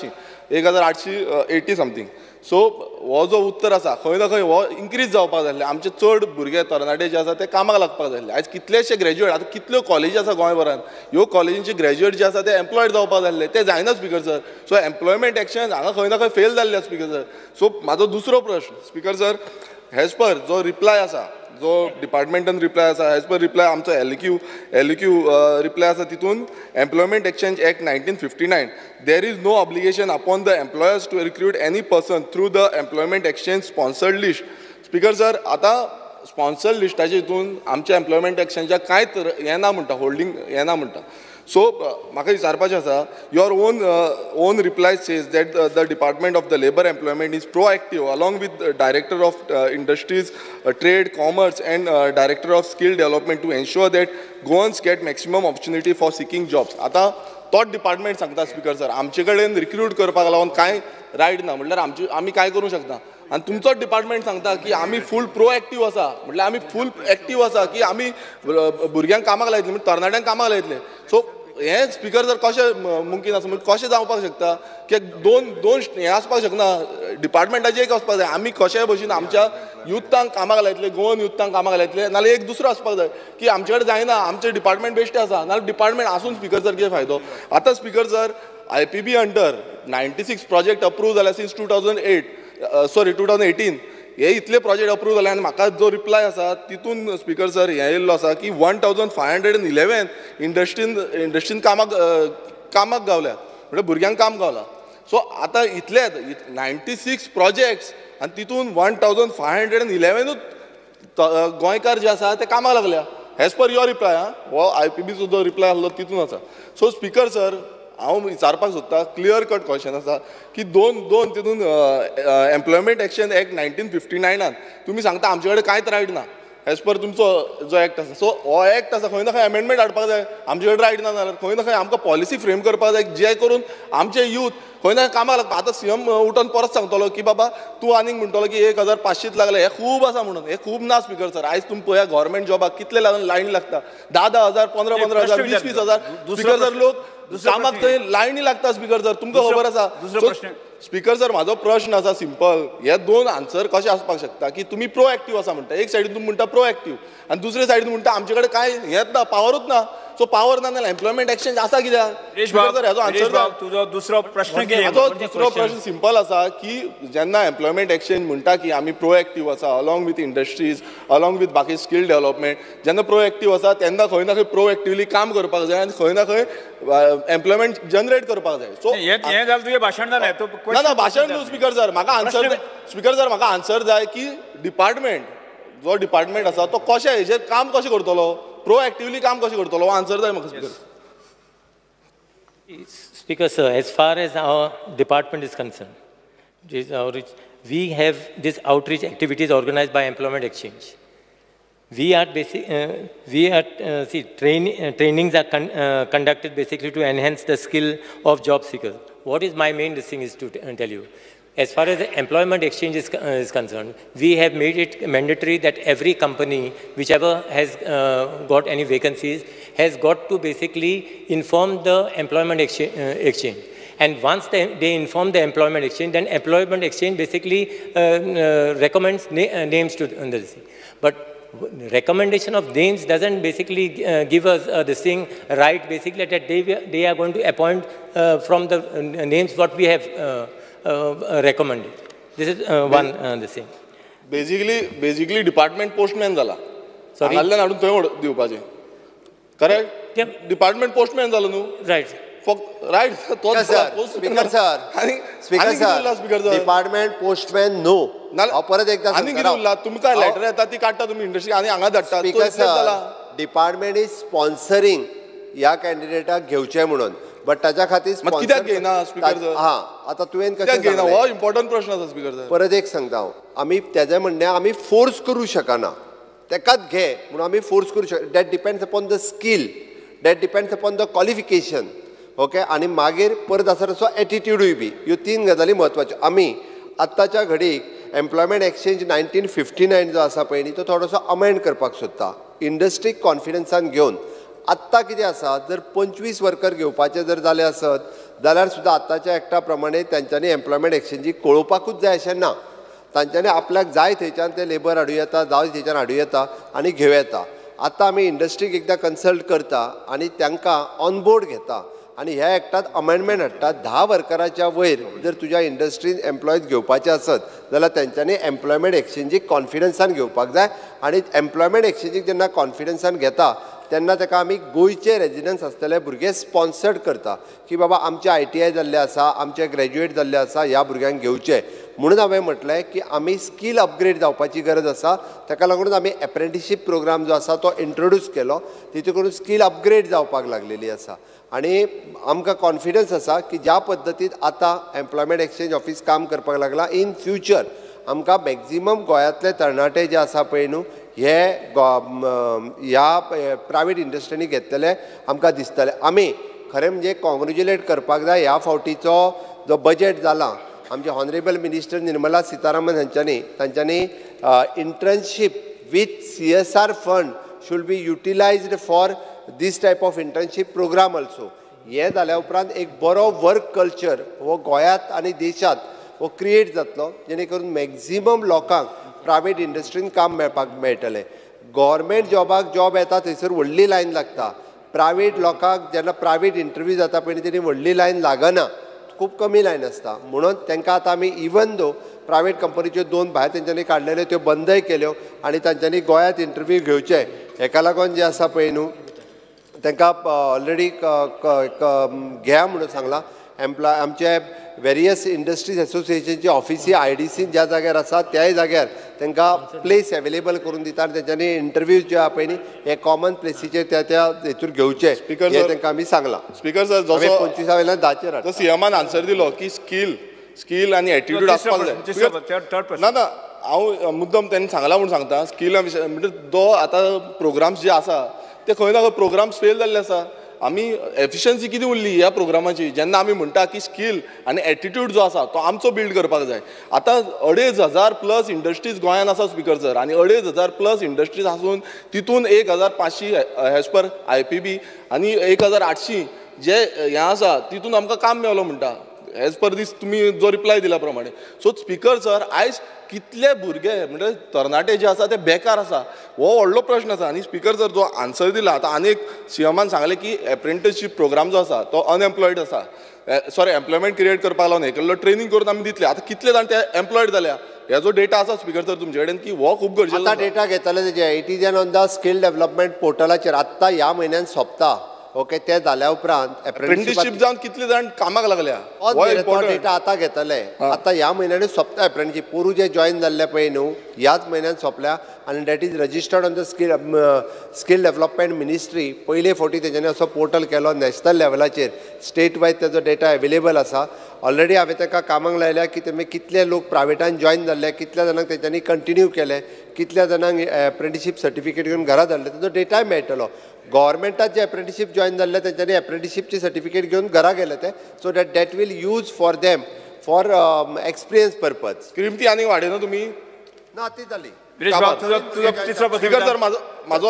1,880 समथींग. सो हो जो उत्तर आसा खंय ना खंय हो इन्क्रीज जावपाक जाय. आमचे चड भुरगे तरणाटे जे आसा ते कामाक लागपाक जाय. आयज कितलेशे ग्रॅज्युएट, आतां कितल्यो कॉलेजी आसा गोंयभरान, ह्यो कॉलेजींचे ग्रॅज्युएट जे आसा ते एम्प्लॉयड जावपाक जाय, ते जायना speaker sir. So employment action हांगा खंय ना खंय फेल जाल्ले स्पिकर सर. सो म्हाजो दुसरो प्रश्न स्पिकर सर, एज पर जो रिप्लाय आसा, जो डिपार्टमेंटान रिप्लाय आसा, एज पर रिप्लाय आमचो LEQ रिप्लाय आसा, तितून employment exchange act 1959 there is no obligation upon the employers to recruit any person through the employment exchange sponsored list. Speaker sir आतां sponsored लिस्टाचे हितून आमच्या एम्प्लॉयमेंट एक्सचेंजाक कांयच हें ना म्हणटा, होल्डिंग हें ना म्हणटा. सो म्हाका विचारपाचें आसा, your own reply says that the department of the labour employment is proactive along with director of industries, trade, commerce and director of skill development to ensure that Goans get maximum opportunity for seeking jobs. आतां तोच department सांगता speaker sir आमचे कडेन recruit करपाक लागून कांय right ना, म्हटल्यार आमी काय करूं शकता. आनी तुमचोच डिपार्टमेंट सांगता की आमी फूल प्रोएक्टिव्ह आसा, म्हटल्यार आमी फूल एक्टिव्ह आसा की आमी भुरग्यांक कामाक लायतले, म्हणजे तरणाट्यांक कामाक लायतले. सो हें स्पिकर जर कशें मुमकीन आसा, म्हणजे कशें जावपाक शकता की दोन हें आसपाक शकना, डिपार्टमेंटाचें एक आसपाक जाय. आमी कशेय भशेन आमच्या युथांक कामाक लायतले, गोवन युथांक कामाक लायतले, नाल्यार एक दुसरो आसपाक जाय की आमचे कडेन जायना, आमचें डिपार्टमेंट बेश्टें आसा, नाल्यार डिपार्टमेंट आसून स्पिकर सर कितें फायदो. आतां speaker sir IPB under 96 project approve जाल्या सिन्स 2018 हे इतले प्रोजेक्ट अप्रूव जाले. आनी म्हाका जो रिप्लाय आसा तितून स्पिकर सर हें येयल्लो आसा की 1,511 इंडस्ट्रीन कामाक गावल्या, म्हणजे भुरग्यांक काम गावला. सो आतां इतलेच 96 प्रोजेक्ट्स आनी तितून 1,511 गोंयकार जे आसा ते कामाक लागल्या. एज पर युअर रिप्लाय, हो IPBचो जो रिप्लाय आसलो तितून आसा. सो स्पिकर सर हांव विचारपाक सोदता क्लियर कट क्वेश्चन आसा की दोन तितून एम्प्लॉयमेंट एक्शन एक्ट 1959 तुमी सांगता आमचे कडेन कांयच रायट ना एज पर तुमचो जो एक्ट आसा. सो हो एक्ट आसा खंय ना खंय अमेंडमेंट हाडपाक जाय. आमचे कडेन रायट ना जाल्यार खंय ना खंय आमकां पॉलिसी फ्रेम करपाक जाय जे करून आमचे यूथ खंय ना कामाक लागता. आतां CM उठोन परत सांगतलो की बाबा तूं आनीक म्हणटलो की 1500 लागले हे खूब आसा म्हणून. हे खूब ना स्पीकर सर. आयज तुमी पळया गव्हर्मेंट जॉबाक कितले लायनी लागता. 10,000 15,000 20,000 स्पीकर सर लोक कामाक थंय लायनी लागता स्पीकर सर. तुमकां खबर आसा. स्पीकर सर म्हाजो प्रश्न आसा सिंपल. हे दोन आन्सर कशें आसपाक शकता की तुमी प्रोएक्टीव आसा म्हणटा एक सायडीन तुमी म्हणटा प्रोएक्टीव आनी दुसरे सायडीन म्हणटा आमचे कडेन कांय हेच ना पावरूच ना. सो पावर ना जाल्यार एम्प्लॉयमेंट एक्सचेंज आसा कित्याक. तुजो दुसरो प्रश्न दुसरो प्रश्न सिंपल आसा की जेन्ना एम्प्लॉयमेंट एक्सचेंज म्हणटा की आमी प्रोएक्टीव आसा along with industries along with बाकी स्कील डेव्हलपमेंट जेन्ना प्रोएक्टीव आसा तेन्ना खंय ना खंय प्रोएक्टिवली काम करपाक जाय आनी खंय ना खंय एम्प्लॉयमेंट जनरेट करपाक जाय. सो हें जालें तुजें भाशण जालें. ना भाशण न्हू स्पीकर सर म्हाका आन्सर स्पीकर सर म्हाका आन्सर जाय की डिपार्टमेंट जो डिपार्टमेंट आसा तो कशें हेजेर काम कशें करतलो प्रोएक्टिवली काम कशें करतलो आन्सर जाय म्हाका speaker. Speaker sir, as far as our department is concerned, we have this outreach activities organized by Employment Exchange. We are trainings are conducted basically to enhance the skill of job seekers. What is my main thing is to tell you. As far as the employment exchange is concerned, we have made it mandatory that every company, whichever has got any vacancies, has got to basically inform the employment exchange. And once they inform the employment exchange, then employment exchange basically recommends names to this thing. But recommendation of names doesn't basically give us this thing right, basically that they are going to appoint from the names what we have recommended. This is one the thing. Basically department postman जाला. हांगाल्यान हाडून थंय दिवपाचें. Correct? Department postman जालो न्हू. Right. Right speaker sir department postman no. परत एकदा आनी कितें उरला तुमकां लेटर येता ती काडटा तुमी इंडस्ट्री आनी हांगा धाडटा. Speaker sir department is sponsoring ह्या कॅन्डिडेटाक घेवचें म्हणून बट ताच्या खातीर कित्याक घेयना स्पीकर सर. हां आतां तुवें कशें घेयना हो इम्पॉर्टंट प्रश्न आसा स्पीकर सर. परत एक सांगता हांव आमी तेजें म्हणणें आमी फोर्स करूं शकना. तेकाच घे म्हणून आमी फोर्स करूं शकना. That depends upon the skill that depends upon the qualification. Okay आनी मागीर परत आसा तसो एटिट्यूडूय बी ह्यो तीन गजाली म्हत्वाच्यो. आमी आत्ताच्या घडीक एम्प्लॉयमेंट एक्सचेंज 1959 जो आसा पळय न्ही तो थोडोसो अमेंड करपाक सोदता इंडस्ट्रीक कॉन्फिडन्सान घेवन. आत्तां कितें आसा जर 25 वर्कर घेवपाचे जर जाले आसत जाल्यार सुद्दां आत्ताच्या एक्टा प्रमाणे तांच्यांनी एम्प्लॉयमेंट एक्सचेंजीक कळोवपाकूच जाय अशें ना. तांच्यांनी आपल्याक जाय थंयच्यान ते लेबर हाडूं येता जाय थंयच्यान हाडूं येता आनी घेवं येता. आतां आमी इंडस्ट्रीक एकदां कन्सल्ट करता आनी तांकां ऑनबोर्ड घेता आनी ह्या एक्टांत अमेंडमेंट हाडटा 10 वर्कराच्या वयर जर तुज्या इंडस्ट्रीन एम्प्लॉयज घेवपाचे आसत जाल्यार तेंच्यांनी एम्प्लॉयमेंट एक्सचेंजीक कॉन्फिडन्सान घेवपाक जाय. आनी एम्प्लॉयमेंट एक्सचेंजीक जेन्ना कॉन्फिडन्सान घेता तेन्ना ताका आमी गोंयचे रेजिडंट्स आसतले भुरगे स्पॉन्सर्ड करता की बाबा आमचे ITI जाल्ले आसा आमचे ग्रॅज्युएट जाल्ले आसा ह्या भुरग्यांक घेवचे. म्हणून हांवें म्हटलें की आमी स्कील अपग्रेड जावपाची गरज आसा. ताका लागून आमी एप्रेंटिसशीप प्रोग्राम जो आसा तो इंट्रोड्यूस केलो. तितून करून स्कील अपग्रेड जावपाक लागलेली आसा आनी आमकां कॉन्फिडन्स आसा की ज्या पद्दतीन आतां एम्प्लॉयमेंट एक्सचेंज ऑफिस काम करपाक लागला इन फ्युचर आमकां मॅक्झिमम गोंयांतले तरणाटे जे आसा पळय न्हू हे ह्या प्रायवेट इंडस्ट्रीनी घेतलेले आमकां दिसतले. आमी खरें म्हणजे कॉंग्रेच्युलेट करपाक जाय ह्या फावटीचो जो बजेट जाला आमचे हॉनरेबल मिनिस्टर निर्मला सीतारामन तांच्यांनी internship with CSR fund should be utilised for this type of internship programme also. हे जाल्या उपरांत एक बरो वर्क कल्चर हो गोंयांत आनी देशांत हो क्रिएट जातलो जेणे करून मॅक्झिमम लोकांक प्रायवेट इंडस्ट्रीन काम मेळपाक मेळटलें. गव्हर्मेंट जॉबाक जॉब येता थंयसर व्हडली लायन लागता. प्रायवेट लोकांक जेन्ना प्रायवेट इंटरव्यू जाता पळय तेणी व्हडली लायन लागना खूब कमी लायन आसता. म्हणून तांकां आतां आमी इवन दो प्रायवेट कंपनीच्यो 2 भायर तेंच्यांनी काडलेल्यो त्यो बंदय केल्यो आनी तांच्यांनी गोंयांत इंटरव्यू घेवचे. हेका लागून जे आसा पळय न्हू तांकां ऑलरेडी घ्या म्हणून सांगलां. आमचे वेरियस इंडस्ट्रीज एसोसिएशनची ऑफिसी IDC ज्या जाग्यार आसा त्याय जाग्यार तांकां प्लेस अवेलेबल करून दिता आनी तेंच्यांनी इंटरव्यूज जे आहा पळय न्ही हे कॉमन प्लेसीचेर त्या हेतूर घेवचे हे तांकां आमी सांगलां. स्पीकर सर जसो 25 वेल्यान 10चेर हाडटा. सीएमान आन्सर दिलो की स्कील आनी एटिट्यूड आसपाक जाय. ना हांव मुद्दम त्यांनी सांगला म्हणून सांगता स्कील म्हणजे जो आतां प्रोग्राम्स जे आसा ते खंय ना खंय प्रोग्राम्स फेल जाल्ले आसा. आमी एफिशियन्सी कितें उरली ह्या प्रोग्रामाची जेन्ना आमी म्हणटा की स्कील आनी एटिट्यूड जो आसा तो आमचो बिल्ड करपाक जाय. आतां 2500+ इंडस्ट्रीज गोंयांत आसा स्पीकर सर आनी 2500+ इंडस्ट्रीज आसून तितून 1500 एज पर IPB आनी 1800 जे हें आसा तितून आमकां काम मेळलो म्हणटा एज पर दीस तुमी जो रिप्लाय दिल्या प्रमाणे. सो स्पीकर सर आयज कितले भुरगे म्हणजे तरणाटे जे आसा ते बेकार आसा हो व्हडलो प्रश्न आसा. आनी स्पीकर सर जो आन्सर दिला आतां आनीक सीएमान सांगलें की एप्रेंटिसशीप प्रोग्राम जो आसा तो अनएम्प्लॉयड आसा. सॉरी एम्प्लॉयमेंट क्रिएट करपाक लागून हें ट्रेनिंग करून आमी दितले. आतां कितले जाण ते एम्प्लॉयड जाल्या हे जो डेटा आसा स्पीकर सर तुमचे कडेन की हो खूब गरजेचो. आतां डेटा घेतले तेजे it is on the skill development पोर्टलाचेर आत्तां ह्या म्हयन्यान सोंपता. ओके ते जाल्या उपरांत एप्रेंटिसशीप जावन कितले जाण कामाक लागल्या तो डेटा आतां घेतले. आतां ह्या म्हयन्यानूच सोंपता एप्रेंटिसशीप. पोरू जे जॉईन जाल्ले पळय न्हू ह्याच म्हयन्यान सोंपल्या आनी that is registered on the skill development ministry. पयले फावटी तेच्यांनी असो पोर्टल केलो नॅशनल लेवलाचेर. स्टेट वायज तेजो डेटा अवेलेबल आसा. ऑलरेडी हांवें ताका कामाक लायल्या की तेमी कितले लोक प्रायवेटान जॉईन जाल्ले कितल्या जाणांक तेच्यांनी कंटिन्यू केले कितल्या जाणांक एप्रेंटिसशीप सर्टिफिकेट घेवन घरा धाडले तेजो डेटाय मेळटलो. गव्हर्मेंटात जे एप्रेंटिसशीप जॉईन जाल्ले तेंच्यांनी एप्रेंटिसशीपची सर्टिफिकेट घेवन घरा गेले ते so that will use for them for experience purpose. Scheme ती आनी वाडयना तुमी ना ती जाली. माझो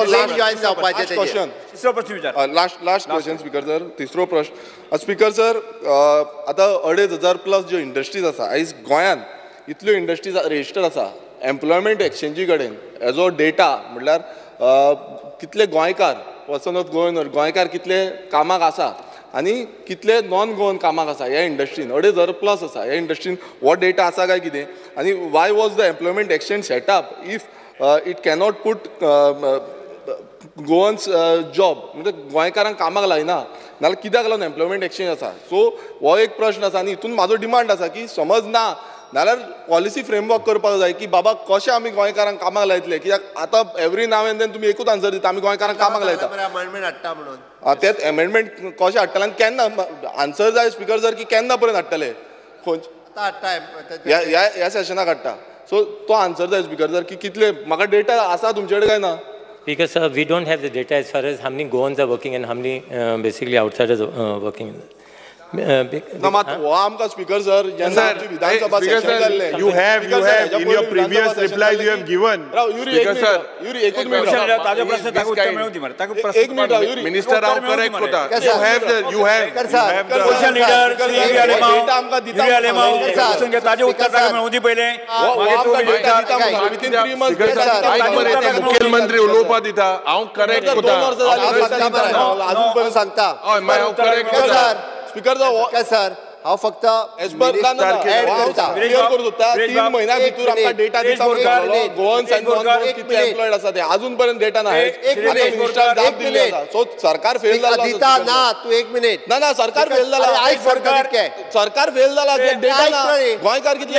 लास्ट क्वेश्चन स्पीकर सर तिसरो प्रश्न स्पीकर सर आतां 2500+ ज्यो इंडस्ट्रीज आसा आयज गोंयांत इतल्यो इंडस्ट्रीज रेजिस्टर आसा एम्प्लॉयमेंट एक्सचेंजी कडेन एजो डेटा म्हणल्यार कितले गोंयकार पर्सन ऑफ गोंयकार कितले कामाक आसा आनी कितले नॉन गोवन कामाक आसा ह्या इंडस्ट्रीन 2500+ आसा ह्या इंडस्ट्रीन हो डेटा आसा काय कितें आनी why was the employment exchange setup if it cannot put Goans job म्हणजे गोंयकारांक कामाक लायना नाल्यार कित्याक लागून एम्प्लॉयमेंट एक्सचेंज आसा. सो हो एक प्रश्न आसा आनी हितून म्हाजो डिमांड आसा की समज ना नाल्यार पॉलिसी फ्रेमवर्क करपाक जाय की बाबा कशें आमी गोंयकारांक कामाक लायतले कित्याक आतां एवरी नाव एंड देन तुमी एकूच आन्सर दिता आमी गोंयकारांक कामाक लायता अमेंडमेंट हाडटा म्हणून. तेच अमेंडमेंट कशें हाडटले आनी केन्ना आन्सर जाय स्पीकर सर की केन्ना पर्यंत हाडटले ह्या सेशनाक हाडटा. सो तो आन्सर जाय स्पीकर सर की कितले म्हाका डेटा आसा तुमचे कडेन काय ना. Because sir, we don't have the data as far as how many Goans are working and how many basically outsiders are working. हो आमकां स्पीकर सर जेन्ना विधानसभा सेशन जाल्ले you have in your previous replies you have given Yuri एकूच minute ताजे प्रश्न ताका उत्तर मेळूं दी मरे ताका प्रश्न एक मिनिट मिनिस्टर हांव करेक्ट कोता you have question leader Shri Yuri Alemao question घे ताजे उत्तर ताका मेळूं दी पहिले मुखेलमंत्री उलोवपा दिता हांव करेक्ट कोता अजून पण सांगता हय हांव करेक्ट कोता स्पीकर सर हांव फक्त तीन म्हयन्या भितर आमकां डेटा दिता गोवन्स आनी नॉन गोवन्स कितले एम्प्लॉयड आसा ते अजून पर्यंत डेटा ना. सो सरकार फेल जाला दिता ना तू एक मिनिट ना सरकार फेल जाला सरकार फेल जाला डेटा ना गोंयकार कितले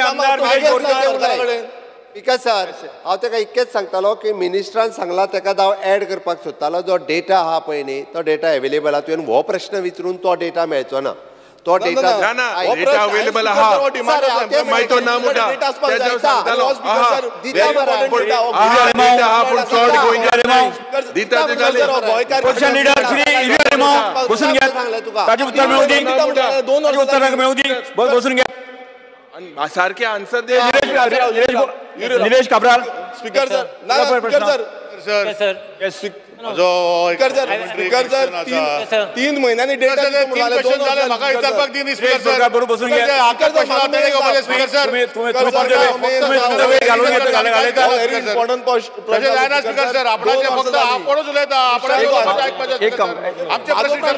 बिकॉज सर हांव ताका इतकेंच सांगतालो की मिनिस्टरान सांगला ताका हांव एड करपाक सोदतालो जो डेटा आहा पळय न्ही तो डेटा अवेलेबल आहा तुवें हो प्रश्न विचारून तो डेटा मेळचो ना. तो डेटा डेटा अवेलेबल आहा माहिती ना मुटा त्याच्यावर सांगतालो दिता पण चड गोंयकार दिता ते जाले क्वेश्चन लीडर श्री युरी लेमाव बसून घ्या ताजे उत्तर मेळूं दी दोन उत्तर मेळूं दी बसून घ्या सारखे आन्सर दे निलेश काब्राल स्पीकर सर ना स्पीकर सर स्पीकर सर 3 महिन्यांनी डेटा म्हाका विचारपाक दी स्पीकर बरोबर बसून घ्या स्पीकर सर इम्पॉर्टंट प्रश्न जायना स्पीकर सर आपणाचे फक्त आपणच उलयता आपणाचे आमचे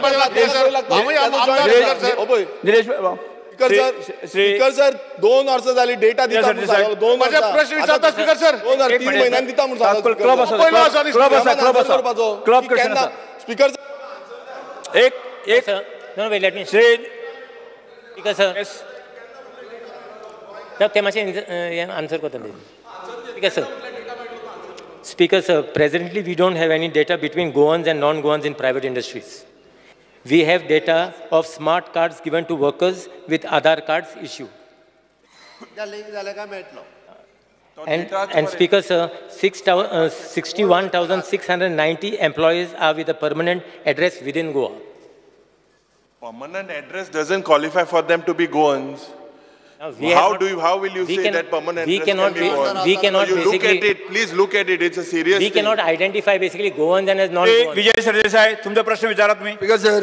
प्रश्न स्पीकर सर 2 वर्सां जाली डेटा दिता माझे प्रश्न विचारता स्पीकर सर 3 महिन्यांनी दिता म्हणून क्लब क्वेश्चन स्पीकर एक No, wait, let me. Shri Because sir, ते मातशें आन्सर करता Speaker, sir, presently we don't have any data between Goans and non-Goans in private industries. We have data of smart cards given to workers with Aadhaar cards issued. And Speaker, sir, 61,690 employees are with a permanent address within Goa. Permanent address doesn't qualify for them to be Goans. How will you say that permanent address can be Goans? We cannot look at it. Please look at it. It's a serious thing. We cannot identify basically Goans and as non-Goans. विजय सरदेसाई, तुमचा प्रश्न विचारा तुम्ही. Because sir,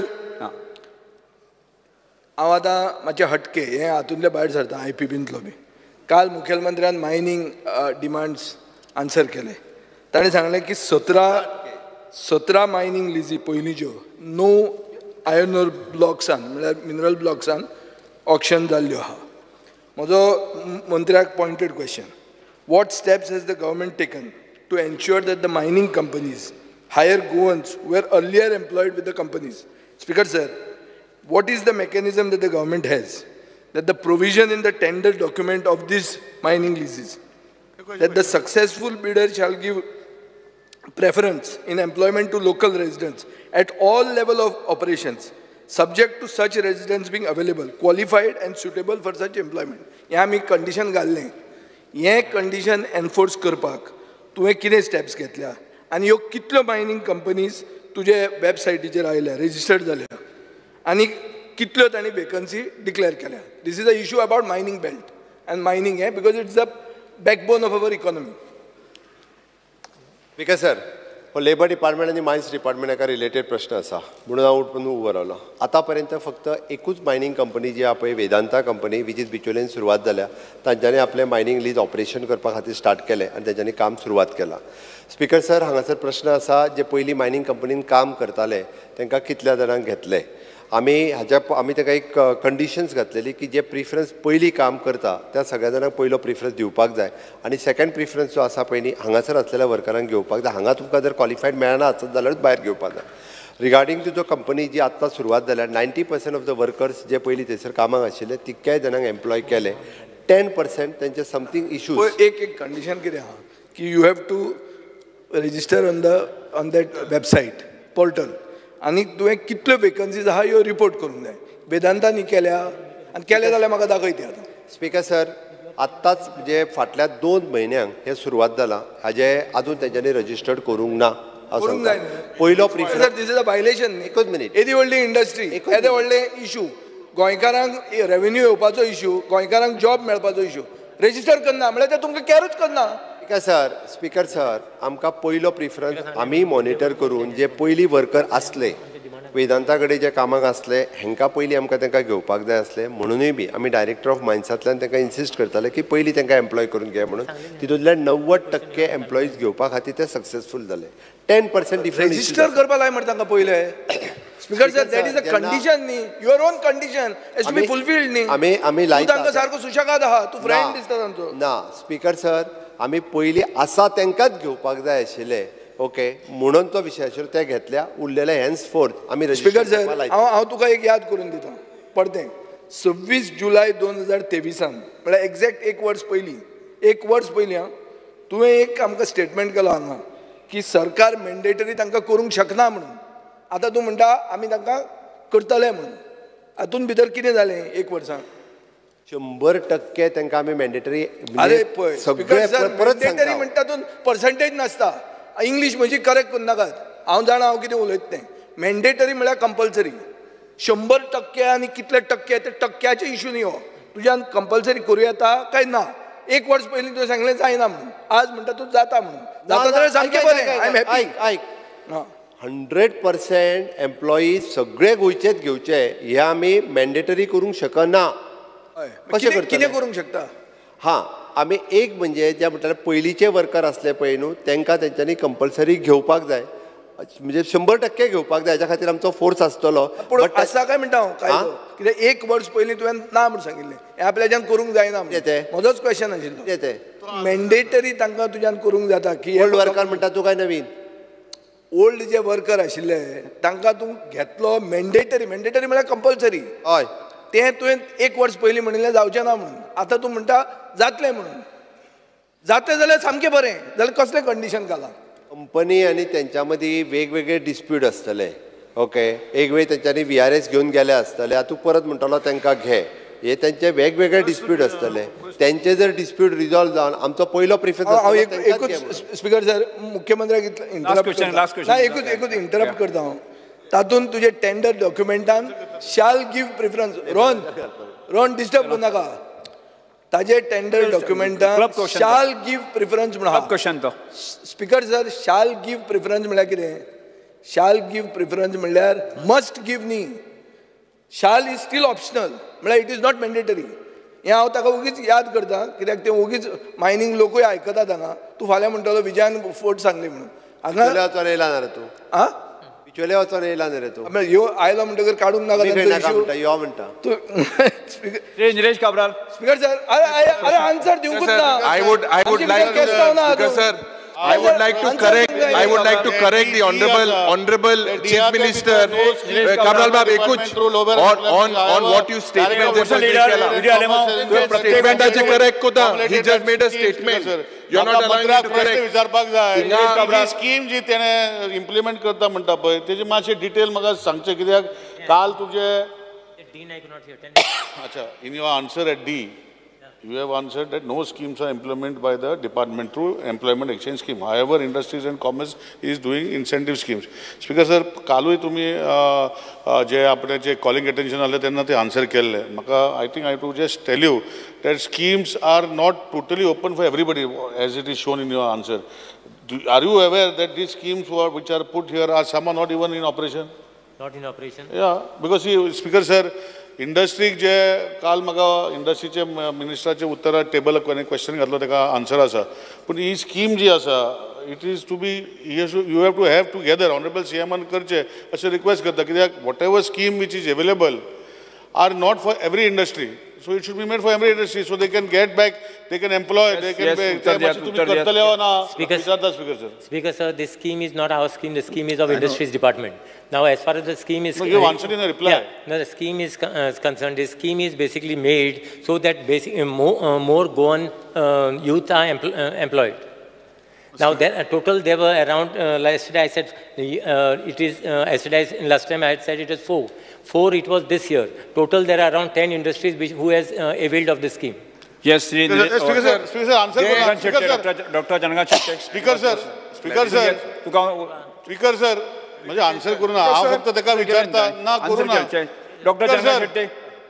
हांव आतां मातशें हटके हें हातूंतले भायर सरता IPBंतलो बी. काल मुखेलमंत्र्यान मायनिंग डिमांड्स आन्सर केले. ताणें सांगलें की 17 मायनिंग लिजी पयलींच्यो 9 आयर्न ओर ब्लॉक्सान म्हळ्यार मिनरल ब्लॉक्सान ऑक्शन जाल्ल्यो आहा. म्हजो मंत्र्याक pointed question. What steps has the government taken to ensure that the mining companies hire Goans were earlier employed with the companies? Speaker sir, what is the mechanism that the government has, that the provision in the tender document of these mining leases, that the successful bidder shall give preference in employment to local residents at all level of operations, subject to such residents being available, qualified and suitable for such employment. ह्या आमी condition घाल्लें. हें condition enforce करपाक तुवें कितें steps घेतल्या आनी ह्यो कितल्यो मायनिंग कंपनीज तुजे वेबसायटीचेर आयल्या, रेजिस्टर्ड जाल्या आणि कितल्यो तांणी वेकन्सी डिक्लेअर केल्या? This is a issue about mining belt and mining हे because it's the backbone of our economy. Speaker sir, हो लेबर डिपार्टमेंट आणि मायन्स डिपार्टमेंट हाका रिलेटेड प्रश्न आसा म्हणून हांव उठून उबो रावलो. आतां पर्यंत फक्त एकूच मायनिंग कंपनी जी आहा पळय, वेदांता कंपनी, वीच इज बिचोलेन सुरवात जाल्या. तांच्यांनी आपलें मायनिंग लीज ऑपरेशन करपा खातीर स्टार्ट केलें आनी तांच्यांनी काम सुरवात केलां. स्पीकर सर, हांगासर प्रश्न आसा, जे पयलीं मायनिंग कंपनीन काम करताले तांकां कितल्या जाणांक घेतले? आमी ताका एक कंडिशन्स घातलेली की जे प्रिफरन्स पयलीं काम करता त्या सगळ्या जाणांक पयलो प्रिफरन्स दिवपाक जाय आनी सेकंड प्रिफरन्स जो आसा पळय न्ही हांगासर आसलेल्या वर्करांक घेवपाक जाय. हांगा तुमकां जर क्वॉलिफायड मेळना आसत जाल्यारूच भायर घेवपाक जाय. रिगार्डींग टू जो कंपनी जी आत्तां सुरवात जाल्या, 90% ऑफ द वर्कर्स जे पयलीं थंयसर कामाक आशिल्ले तितक्याय जाणांक एम्प्लॉय केले. 10% तेंचे समथींग इश्यूज. एक कंडिशन कितें आहा की you have to register on that website portal आनी तुवें कितल्यो वेकन्सीज आहा ह्यो रिपोर्ट करूंक जाय. वेदांतांनी केल्या आनी केले जाल्यार म्हाका दाखयते आतां. स्पीकर सर, आत्ताच जे फाटल्या 2 म्हयन्यांक हे सुरवात जाला, हाजे आजून तेंच्यांनी रजिस्टर्ड करूंक ना. करूंक जाय पयलो preference. This is a violation. एकूच मिनीट. येदी व्हडली इंडस्ट्री, येदे व्हडले इशू, गोंयकारांक रेव्हेन्यू येवपाचो इशू, गोंयकारांक जॉब मेळपाचो इशू, रजिस्टर करना म्हळ्यार ते तुमकां कॅरच करना. स्पीकर सर, आमकां पयलो प्रिफरन्स आमी मॉनिटर करून जे पयलीं वर्कर आसले, वेदांता कडेन जे कामाक आसले, हांकां पयलीं आमकां तांकां घेवपाक जाय आसलें. म्हणूनय बी आमी डायरेक्टर ऑफ मायन्सांतल्यान तांकां इन्सिस्ट करताले की पयलीं तांकां एम्प्लॉय करून घे म्हणून. तितूंतल्यान 90% एम्प्लॉईज घेवपा खातीर ते सक्सेसफूल जाले. 10% डिफरंट रजिस्टर करपा लाय म्हणटा तांकां पयले. Speaker sir, that is a condition न्ही, your own condition has to be fulfilled न्ही. आमी लायता. तांकां सारको सुशेगाद आहा, तूं फ्रेंड दिसता तांचो. ना स्पीकर सर, आमी पयलीं आसा तांकांच घेवपाक जाय आशिल्ले. ओके, म्हणून तो विशय आशिल्लो ते घेतल्या. उरलेले हेन्सफोर्थ आमी स्पीकर सर, हांव तुका एक याद करून दिता पडतें. 26 जुलय 2023 म्हळ्यार एक्झॅक्ट 1 वर्स पयलीं, 1 वर्स पयलीं तुवें एक आमकां स्टेटमेंट केलो हांगा की सरकार मॅन्डेटरी तांकां करूंक शकना म्हणून. आतां तूं म्हणटा आमी तांकां करतले म्हणून. हातून भितर कितें जालें 1 वर्सां? 100% तांकां आमी मॅन्डेटरी. अरे पळय स्पीकर सर, मॅन्डेटरी म्हणटा तातूंत पर्संटेज नासता. इंग्लीश म्हजी करेक्ट करनाकात, हांव जाणा हांव कितें उलयता तें. मॅन्डेटरी म्हळ्यार कंपल्सरी. 100% आनी कितले टक्के ते टक्क्याचे इशू न्ही. हो तुज्यान कंपल्सरी करूं येता काय ना? 1 वर्स पयलीं तुवें सांगलें जायना म्हणून, आज म्हणटा तूं जाता म्हणून. जाता जाल्यार सामकें बरें, आय एम हॅपी. आयक 100% एम्प्लॉईज सगळे गोंयचेच घेवचे हे आमी मॅन्डेटरी करूंक शकना. कशें कितें करूंक शकता? हां, आमी एक म्हणजे जे म्हणटाले पयलींचे वर्कर आसले पळय न्हू, तांकां तेंच्यांनी कंपल्सरी घेवपाक जाय. म्हणजे 100% घेवपाक जाय. हेच्या खातीर आमचो फोर्स आसतलो. पूण आसा काय म्हणटा हांव कायदो, कित्याक 1 वर्स पयलीं तुवें ना म्हणून सांगिल्लें. हें आपल्याच्यान करूंक जायना. म्हजोच क्वेश्चन आशिल्लो. मॅन्डेटरी तांकां तुज्यान करूंक जाता की ओल्ड वर्कर म्हणटा तूं काय नवीन? ओल्ड जे वर्कर आशिल्ले तांकां तूं घेतलो मॅन्डेटरी. मॅन्डेटरी म्हळ्यार कंपल्सरी. हय, तें तुवें 1 वर्स पयलीं म्हणिल्लें जावचें ना म्हणून. आतां तूं म्हणटा जातलें म्हणून. जाते जाल्यार सामकें बरें, जाल्यार कसलें कंडिशन घाला? कंपनी आणि त्यांच्यामध्ये वेगवेगळे डिस्प्यूट असतले. ओके, एक वेळ त्यांच्यानी VRS घेऊन गेले असतले, तूं परत म्हणटलो तांकां घे. हे त्यांचे वेगवेगळे डिस्प्यूट असतले. त्यांचे जर डिस्प्यूट रिझॉल्व जावन आमचो पयलो प्रिफरन्स. स्पीकर सर, मुख्यमंत्र्याक एकूच इंटरप्ट करता हांव. तातूंत तुजे टेंडर डॉक्युमेंटान shall give preference. Rohan disturb करू नाका. ताजे टेंडर डॉक्युमेंटान शाल गिव्ह प्रिफरन्स म्हणून. Speaker sir, shall give preference म्हळ्यार कितें? शाल गिव्ह प्रिफरन्स म्हणल्यार मस्ट गिव्ह न्ही. शाल इज स्टील ऑप्शनल, म्हळ्यार इट इज नॉट मॅन्डेटरी. हें हांव ताका उगीच याद करता, कित्याक ते उगीच मायनींग लोकूय आयकतात हांगा. तूं फाल्यां म्हणटलो विजयान फोट सांगली म्हणून. हांगा येयला ना रे तूं? आं, बिचोले वचोन येयला न्ही रे तूं? ह्यो आयलो म्हणटकर काडूंक नाका यो म्हणटा तूं. निलेश काब्राल. स्पीकर सर, अरे आन्सर दिवंकूच ना. I would like to correct the honorable Chief Minister. Kabral Bab, on what you statement correct kota. He just made a statement. You are not allowing me to correct. विचारपाक जाय. Scheme जी तेणे implement करता म्हणटा पळय तेजी मातशें detail म्हाका सांगचें, कित्याक काल तुजे अच्छा in your answer at D you have answered that no schemes are implemented by the department through employment exchange scheme. However, industries and commerce is doing incentive schemes. Speaker sir, कालूय तुम्ही जे आपले जे कॉलिंग अटेन्शन आले तेन्ना ते answer केल्ले. म्हाका I think I have to just tell you that schemes are not totally open for everybody as it is shown in your answer. Are you aware that these schemes which are put here are some are not even in operation? Not in operation? Yeah, because Speaker sir, इंडस्ट्रीक जे काल म्हाका इंडस्ट्रीचे मिनिस्टराचे उत्तरा table question घातलो ताका answer आसा, पूण ही scheme जी आसा it is to be you have together honourable CMान करचे अशें रिक्वेस्ट करता, कित्याक whatever scheme which is available are not for every industry. So it should be made for every industry, so they can get back, they can employ, they can Speaker sir, this scheme is not our scheme, the scheme is of Industries Department. Now as far as the scheme is... No, you answered in a reply. Yeah, no, the scheme is concerned, this scheme is basically made so that basically more Goan youth are employed. Now, total there were around, yesterday I said, it is, yesterday, last time I had said it was 4. 4 it was this year. Total there are around 10 industries who has availed of this scheme. Yes, Speaker sir, answer Dr. Jangat Shetty. Speaker sir, म्हणजे answer करू ना, हांव फक्त ताका विचारता ना करू ना. Doctor general Shetty.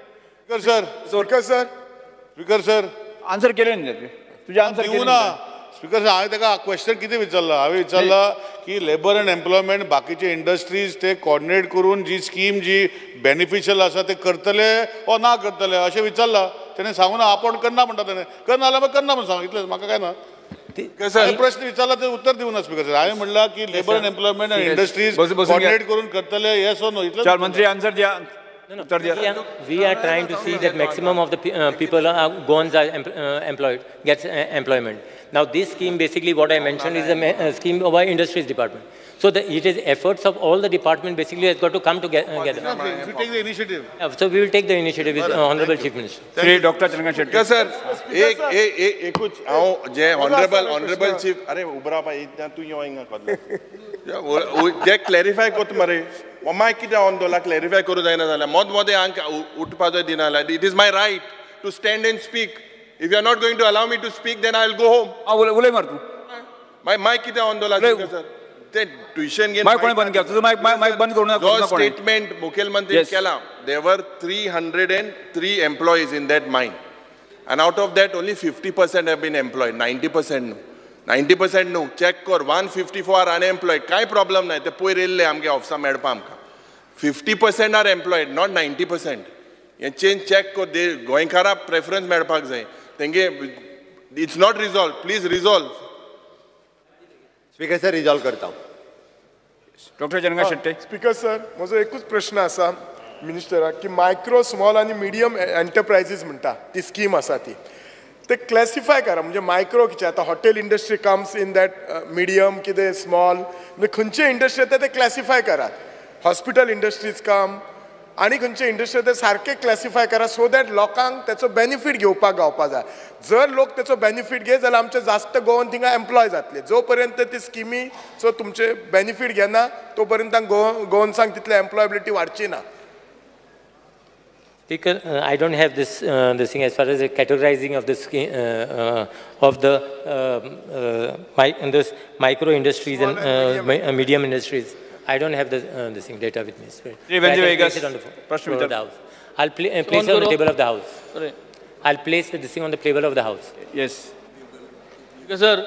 Speaker sir answer केलें न्ही तुजें आन्सर दिवू ना. स्पीकर सर, हांवें ताका क्वेश्चन कितें विचारला? हांवें विचारला की लेबर एंड एम्प्लॉयमेंट बाकीचे इंडस्ट्रीज ते कोऑर्डिनेट करून जी स्कीम जी बेनिफिशियल आसा ते करतले ओ ना करतले अशें विचारला. तेणें सांगून आपण करना म्हणटा, तेणें करना जाल्यार करना म्हणून सांग, इतलेंच, म्हाका काय ना. प्रश्न विचारला ते उत्तर दिवं ना स्पीकर सर. हांवें म्हणला की labour and employment and industries coordinate करून करतले, येस और नो, इतलें. चार मंत्री आन्सर द्या. We are trying to see that maximum of the people are Goans are employed, gets employment. Now this scheme, basically what I mentioned is a scheme of our Industries Department. So it is efforts of all the department basically has got to come together. You take the initiative. So we will take the initiative with Honorable Chief Minister. Shri doctor Chandrakant Shetty. Sir एकूच हांव जे honourable chief अरे उबरा पाय इतना तू यो हिंगा कोल्ले जे clarify कोत मरे माय कितें ऑन क्लॅरिफाय करूं जायना जाल्यार मोदे हांग उठपा जाय दिना जाल्यार it is my right to stand and speak. If you are not going to allow me to speak then I will go home. उलय मार तू. माय कितें ऑन सर ते ट्युशन घेवन मायक कोणे बंद केला? तुझं मायक बंद करू नका. जो स्टेटमेंट मुखेलमंत्री केला, there were 303 employees in that mine, and out of that only 50% have been employed. 90% no. 90% no. Check कर 154 are unemployed. काय problem नाही, ते पयर येयल्ले आमगे ऑफिसा मेळपा आमकां. 50% are employed, not 90%. हे चेंज चेक कर, दे गोंयकारां प्रेफरन्स मेळपाक जाय तेंगे. It's not resolve, please resolve. Speaker sir, resolve करता. Doctor general Shetty. Speaker sir, म्हजो एकूच प्रश्न आसा मिनिस्टराक की मायक्रो स्मॉल आनी मिडियम एंटरप्रायजीस म्हणटा ती स्कीम आसा ती, ते क्लॅसिफाय करा. म्हणजे मायक्रो कितें आतां hotel industry comes in that medium कितें स्मॉल, म्हणजे खंयचे इंडस्ट्री येता ते क्लॅसिफाय करात. हॉस्पिटल इंडस्ट्रीज कम, आनी खंयचे इंडस्ट्री ते सारके क्लॅसिफाय करा सो दॅट लोकांक त्याचो बेनिफीट घेवपाक गावपा जाय. जर लोक त्याचो बेनिफीट घे जाल्यार आमचे जास्त गोवन थिंगा एम्प्लॉय जातले. जो पर्यंत ती स्किमीचो तुमचे बेनिफीट घेना तो पर्यंत गोवन्सांक तितले एम्प्लॉयबिलिटी वाडची ना. Speaker, I don't have this thing as far as the categorizing of this of the this micro industries and medium industries. I don't have this thing data with me. I'll place it on the table of the house. I'll place this thing on the table of the house. Yes. Because sir,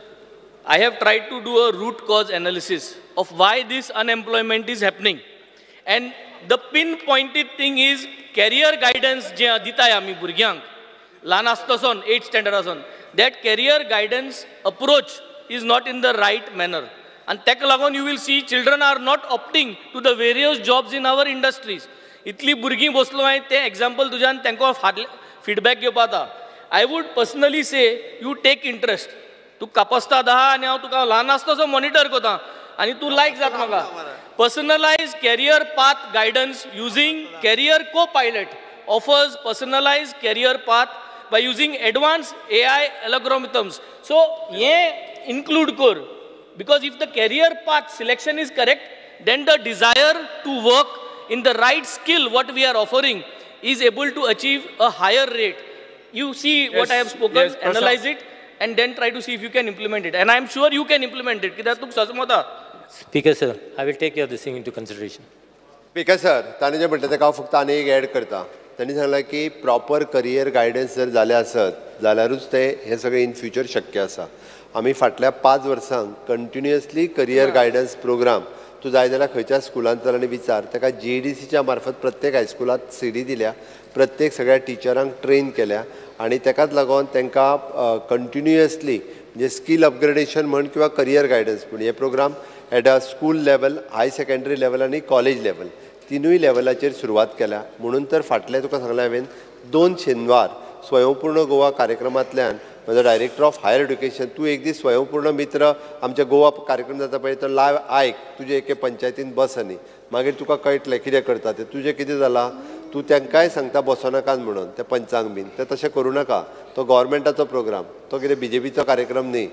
I have tried to do a root cause analysis of why this unemployment is happening, and the pinpointed thing is career guidance जे दिताय आमी भुरग्यांक ल्हान आसतासून 8th standard आसून, that career guidance approach is not in the right manner, and तेका लागून you will see children are not opting to the various jobs in our industries. इतली भुरगीं बसलो हांवें तें example तुज्यान तांकां feedback घेवपा जाता. I would personally say you take interest. तूं कापस्ता धा आनी हांव तुका ल्हान आसतासो मॉनिटर कोता आनी तूं लायक जाता म्हाका. Personalized career path guidance using career co-pilot offers personalized career path by using advanced AI algorithms. So, ye include kor, because if the career path selection is correct, then the desire to work in the right skill what we are offering is able to achieve a higher rate. You see what I have spoken, analyze it, and then try to see if you can implement it. And I am sure you can implement it. Kidak tuk sasmota. Speaker sir, I will take your this thing into consideration. Speaker sir, ताणे जे म्हणटा तेका फक्त आनी एक add करता. तांणी सांगलां की प्रॉपर करियर गायडन्स जर जाले आसत जाल्यारूच ते हे सगळे इन फ्युचर शक्य आसा. आमी फाटल्या 5 वर्सांक कंटिन्युअसली करियर गायडन्स प्रोग्राम तूं जाय जाल्यार खंयच्या स्कुलांत चल आनी विचार. ताका GEDCच्या मार्फत प्रत्येक हायस्कुलांत सीडी दिल्या, प्रत्येक सगळ्या टिचरांक ट्रेन केल्या आनी तेकाच लागून तांकां कंटिन्युअसली म्हणजे स्कील अपग्रेडेशन म्हण किंवा करियर गायडन्स म्हण हे programme at a school level, high secondary level आनी कॉलेज लेवल तिनूय लेवलाचेर सुरवात केल्या. म्हणून तर फाटले तुका सांगलें हांवें 2 शेनवार स्वयंपूर्ण गोवा कार्यक्रमांतल्यान म्हजो डायरेक्टर ऑफ हायर एड्युकेशन तूं एक दीस स्वयंपूर्ण मित्र आमच्या गोवा कार्यक्रम जाता पळय तो लायव आयक, तुजे एके पंचायतीन बस आनी मागीर तुका कळटलें कितें करता तें. तुजें कितें जालां तूं तांकांय सांगता बसनाकात म्हणून त्या पंचांक बीन, तें तशें करूं नाका. तो गव्हर्मेंटाचो प्रोग्राम, तो कितें BJPचो कार्यक्रम न्ही.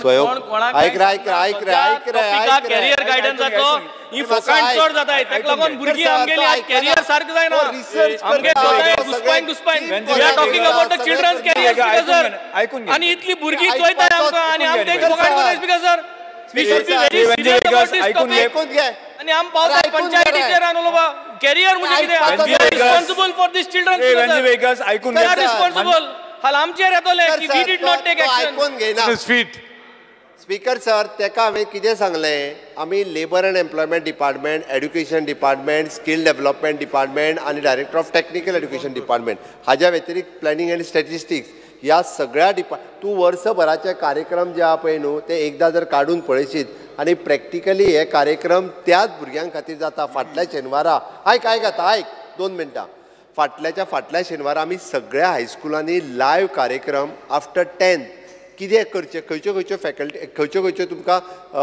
आयक रे आयक रे आयक रे आयक रे आयक रे कॅरियर गायडन्साचो ही फोकाण चड जाताय, ताका लागून भुरगीं आमगेली आज कॅरियर सारकें जायना. आमगे दुसपायन दुसपायन we are talking about the children's career sir, आनी इतली भुरगीं चोयताय आमकां आनी आमी तेंची फोकाण कोताय. Speaker sir, we should be very serious about this topic. आणि आम पावता पंचायतीचेर आनी उलोवपा कॅरियर म्हणजे कितें रिस्पॉन्सिबल फॉर दिस चिल्ड्रन. ऐकून घ्या रिस्पॉन्सिबल हाल आमचेर येतले की we did not take action. Speaker sir, तेका हांवें कितें सांगलें, आमी labour and employment department, education department, skill development department आनी director of technical education department हाज्या व्यतिरिक्त प्लॅनिंग एंड स्टॅटिस्टिक्स ह्या सगळ्या तूं वर्सभराचे कार्यक्रम जे आहा पळय न्हू ते एकदां जर काडून पळयशीत आनी प्रॅक्टिकली हे कार्यक्रम त्याच भुरग्यां खातीर जाता. फाटल्या शेनवारा आयक आतां आयक 2 मिनटां, फाटल्या शेनवारा आमी सगळ्या हायस्कुलांनी लायव्ह कार्यक्रम आफ्टर 10th कितें करचें, खंयच्यो फॅकल्टी खंयच्यो तुमकां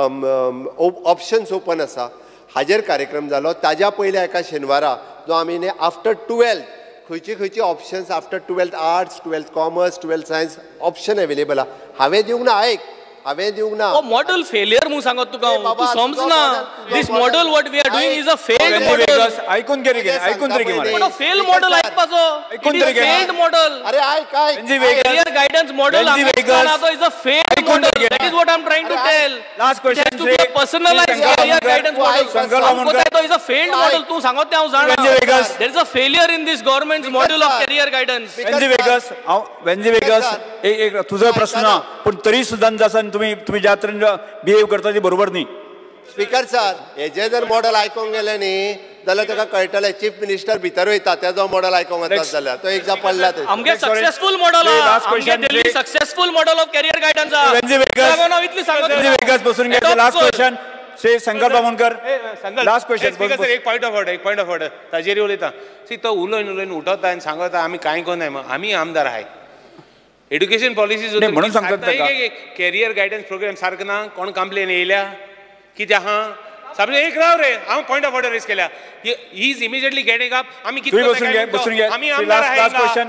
ऑप्शन्स ओपन आसा हाजेर कार्यक्रम जालो. ताज्या पयल्या एका शेनवारा जो आमी न्ही आफ्टर 12th खंयची options after 12th arts, 12th commerce, 12th science option available आहा. हांवें दिवंक ना, आयक हांवें दिवंक ना. मॉडल फेलियर म्हणून सांगत तुका तूं समजना. This model what we are doing is a failed model. ऐकून घे रे, ऐकून तरी घे मला. पण फेल मॉडल ऐकपाचो, ऐकून तरी घे. Failed model. अरे ऐक career guidance model is a failed model. That is what I am trying to tell. Last question to be personalised career guidance model. तो इज अ फेल्ड मॉडल. तू सांगत हांव जाणा. There is a failure in this government model of career guidance. Venzy Viegas एक तुझा प्रश्न पण तरी सुद्धा जसं तुम्ही ज्या तरेन बिहेव करता ते बरोबर न्ही. स्पीकर सर, हेजे जर मॉडल आयकोंक गेले न्ही जाल्यार ताका कळटलें चीफ मिनिस्टर भितर वयता तेजो मॉडल आयकोंक वतात जाल्यार तो एकदां पडला. आमगे सक्सेसफुल मॉडल आमगे Delhi successful model of career guidance. Venzy Viegas बसून घे. Last question Shri Shankar Bamankar. Last question. एक पॉइंट ऑफ ऑर्डर ताजेर उलयता. सी तो उलयन उठवता आनी सांगता आमी कांय कोनाय मग आमी आमदार आहाय. एड्युकेशन पॉलिसीज म्हणून सांगतात कॅरियर गायडन्स प्रोग्राम सारको ना. कोण कंप्लेन येयल्या कितें आहा सामने एक राव रे हांव पॉइंट ऑफ ऑर्डर रेज केल्या he is immediately getting up आम्ही किती बसून घ्या आम्ही आमदार आहे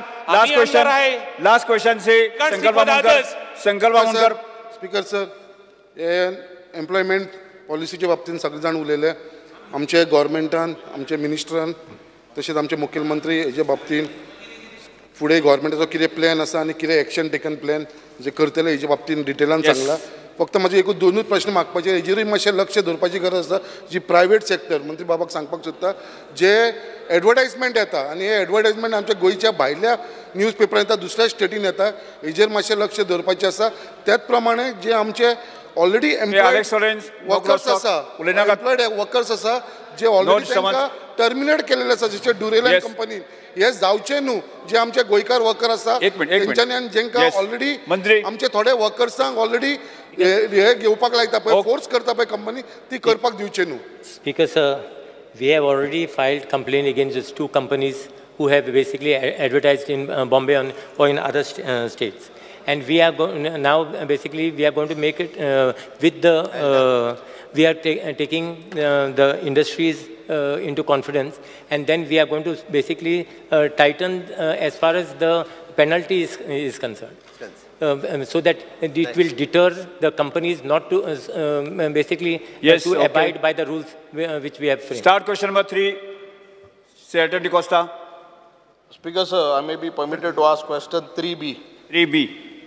लास्ट क्वेश्चन से संकल्प बावनकर स्पीकर सर हे एम्प्लॉयमेंट पॉलिसीच्या बाबतींत सगळे जाण उलयले आमचे गव्हर्मेंटान आमचे मिनिस्टरान तशेंच आमचे मुखेलमंत्री हेजे बाबतींत फुडें गव्हर्मेंटाचो कितें प्लॅन आसा आनी कितें एक्शन टेकन प्लॅन जे करतले हेजे बाबतींत डिटेलान सांगला फक्त म्हाजे एकूच दोनूच प्रश्न मागपाचे हेजेरूय मातशें लक्ष दवरपाची गरज आसा जी प्रायवेट सेक्टर मंत्री बाबाक सांगपाक सोदता जे एडवर्टायजमेंट येता आनी हे एडवर्टायजमेंट आमच्या गोंयच्या भायल्या न्यूज पेपरान येता दुसऱ्या स्टेटीन येता हेजेर मातशें लक्ष दवरपाचें आसा त्याच प्रमाणे जे आमचे ऑलरेडी एम्प्लॉयड वर्कर्स आसा एम्प्लॉयड वर्कर्स आसा जे ऑलरेडी तांकां टर्मिनेट केलेले आसा जशे ड्युरेलायन कंपनीन हे जावचे न्हू जे आमचे गोंयकार वर्कर आसा तेंच्यांनी आनी जेंकां ऑलरेडी आमचे थोडे वर्कर्सांक ऑलरेडी हे घेवपाक लायता पळय फोर्स करता पळय कंपनी ती करपाक दिवचे न्हू speaker sir we have already filed complain against this 2 companies who have basically advertised in Bombay or in other states. And we are now basically we are going to make it with the we are taking the industries into confidence, and then we are going to basically tighten as far as the penalty is concerned, so that it will deter the companies not to basically to abide by the rules which we have framed. Start question number 3, Senator De Costa. Speaker sir, I may be permitted to ask question 3B. 3B.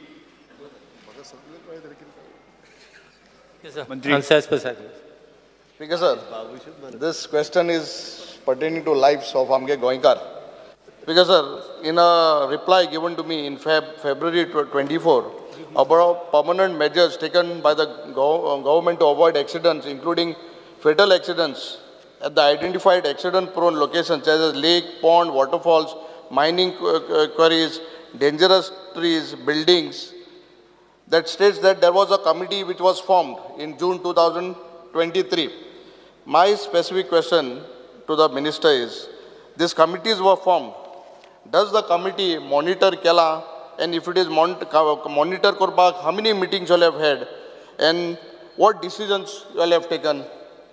Yes, sir. Answers precisely. Speaker sir, this question is pertaining to lives of Amge Goinkar. Speaker sir, in a reply given to me in February 24 about permanent measures taken by the government to avoid accidents, including fatal accidents at the identified accident-prone locations such as lake, pond, waterfalls, mining quarries, dangerous trees, buildings, that states that there was a committee which was formed in June 2023. My specific question to the minister is, these committees were formed. Does the committee monitor Kela? And if it is monitor Korpak, how many meetings you have had? And what decisions you have taken?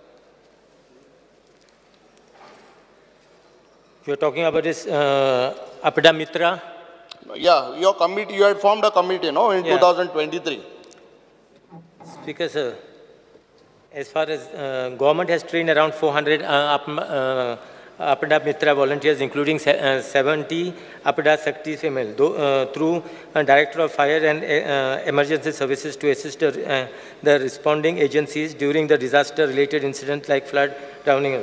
You are talking about this Apda Mitra? Yeah, your committee, you had formed a committee, no, in 2023. Speaker, sir, as far as government has trained around 400 Apda Mitra volunteers, including 70 Apda Shakti female, through Director of Fire and Emergency Services to assist the responding agencies during the disaster-related incidents like flood, drowning.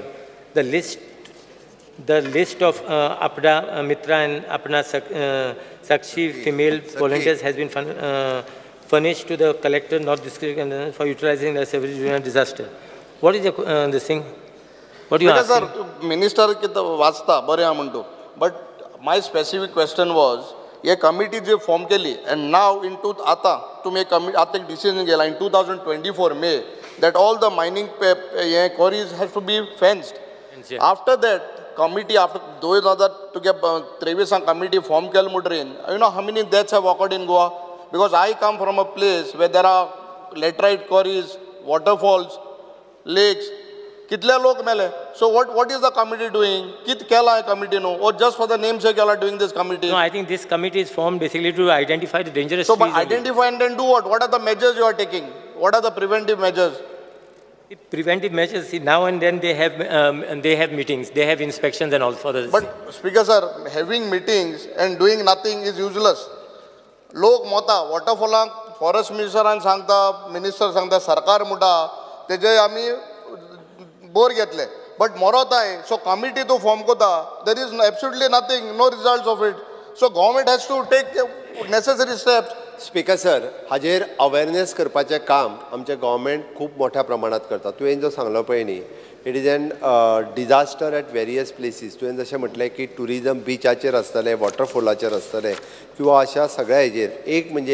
The list of Apda Mitra and Apna Sakshi female volunteers has been furnished to the collector, North District, for utilizing the service during a disaster. What is this thing? What do you ask? Sir, Minister vasta bare amantu. But my specific question was, a committee je form keli, and now into to make a decision in 2024 May that all the mining quarries have to be fenced. After that, committee after 2023 committee form kel mudrin. You know how many deaths have occurred in Goa? Because I come from a place where there are laterite quarries, waterfalls, lakes. Kitle log mele. So what is the committee doing? Kit kela committee no? Or just for the name's sake you are doing this committee? No, I think this committee is formed basically to identify the dangerous. So, but identify and then do what? What are the measures you are taking? What are the preventive measures? Preventive measures, see, now and then they have meetings, they have inspections and all for this. But Speaker sir, having meetings and doing nothing is useless. Lok mota, waterfall, forest minister and sangta, minister sangta, sarkar muta, teje ami bore getle. But morota, so committee to form kota, there is absolutely nothing, no results of it. So government has to take necessary steps. Speaker sir, हाजेर awareness करपाचें काम आमचें government खूब मोठ्या प्रमाणात करता. तुवें जो सांगलो पळय न्ही, it is an disaster at various places. तुवें जशें म्हटलें की टुरिजम बिचाचेर आसतलें, वॉटरफॉलाचेर आसतलें किंवा अशा सगळ्या हेजेर. एक म्हणजे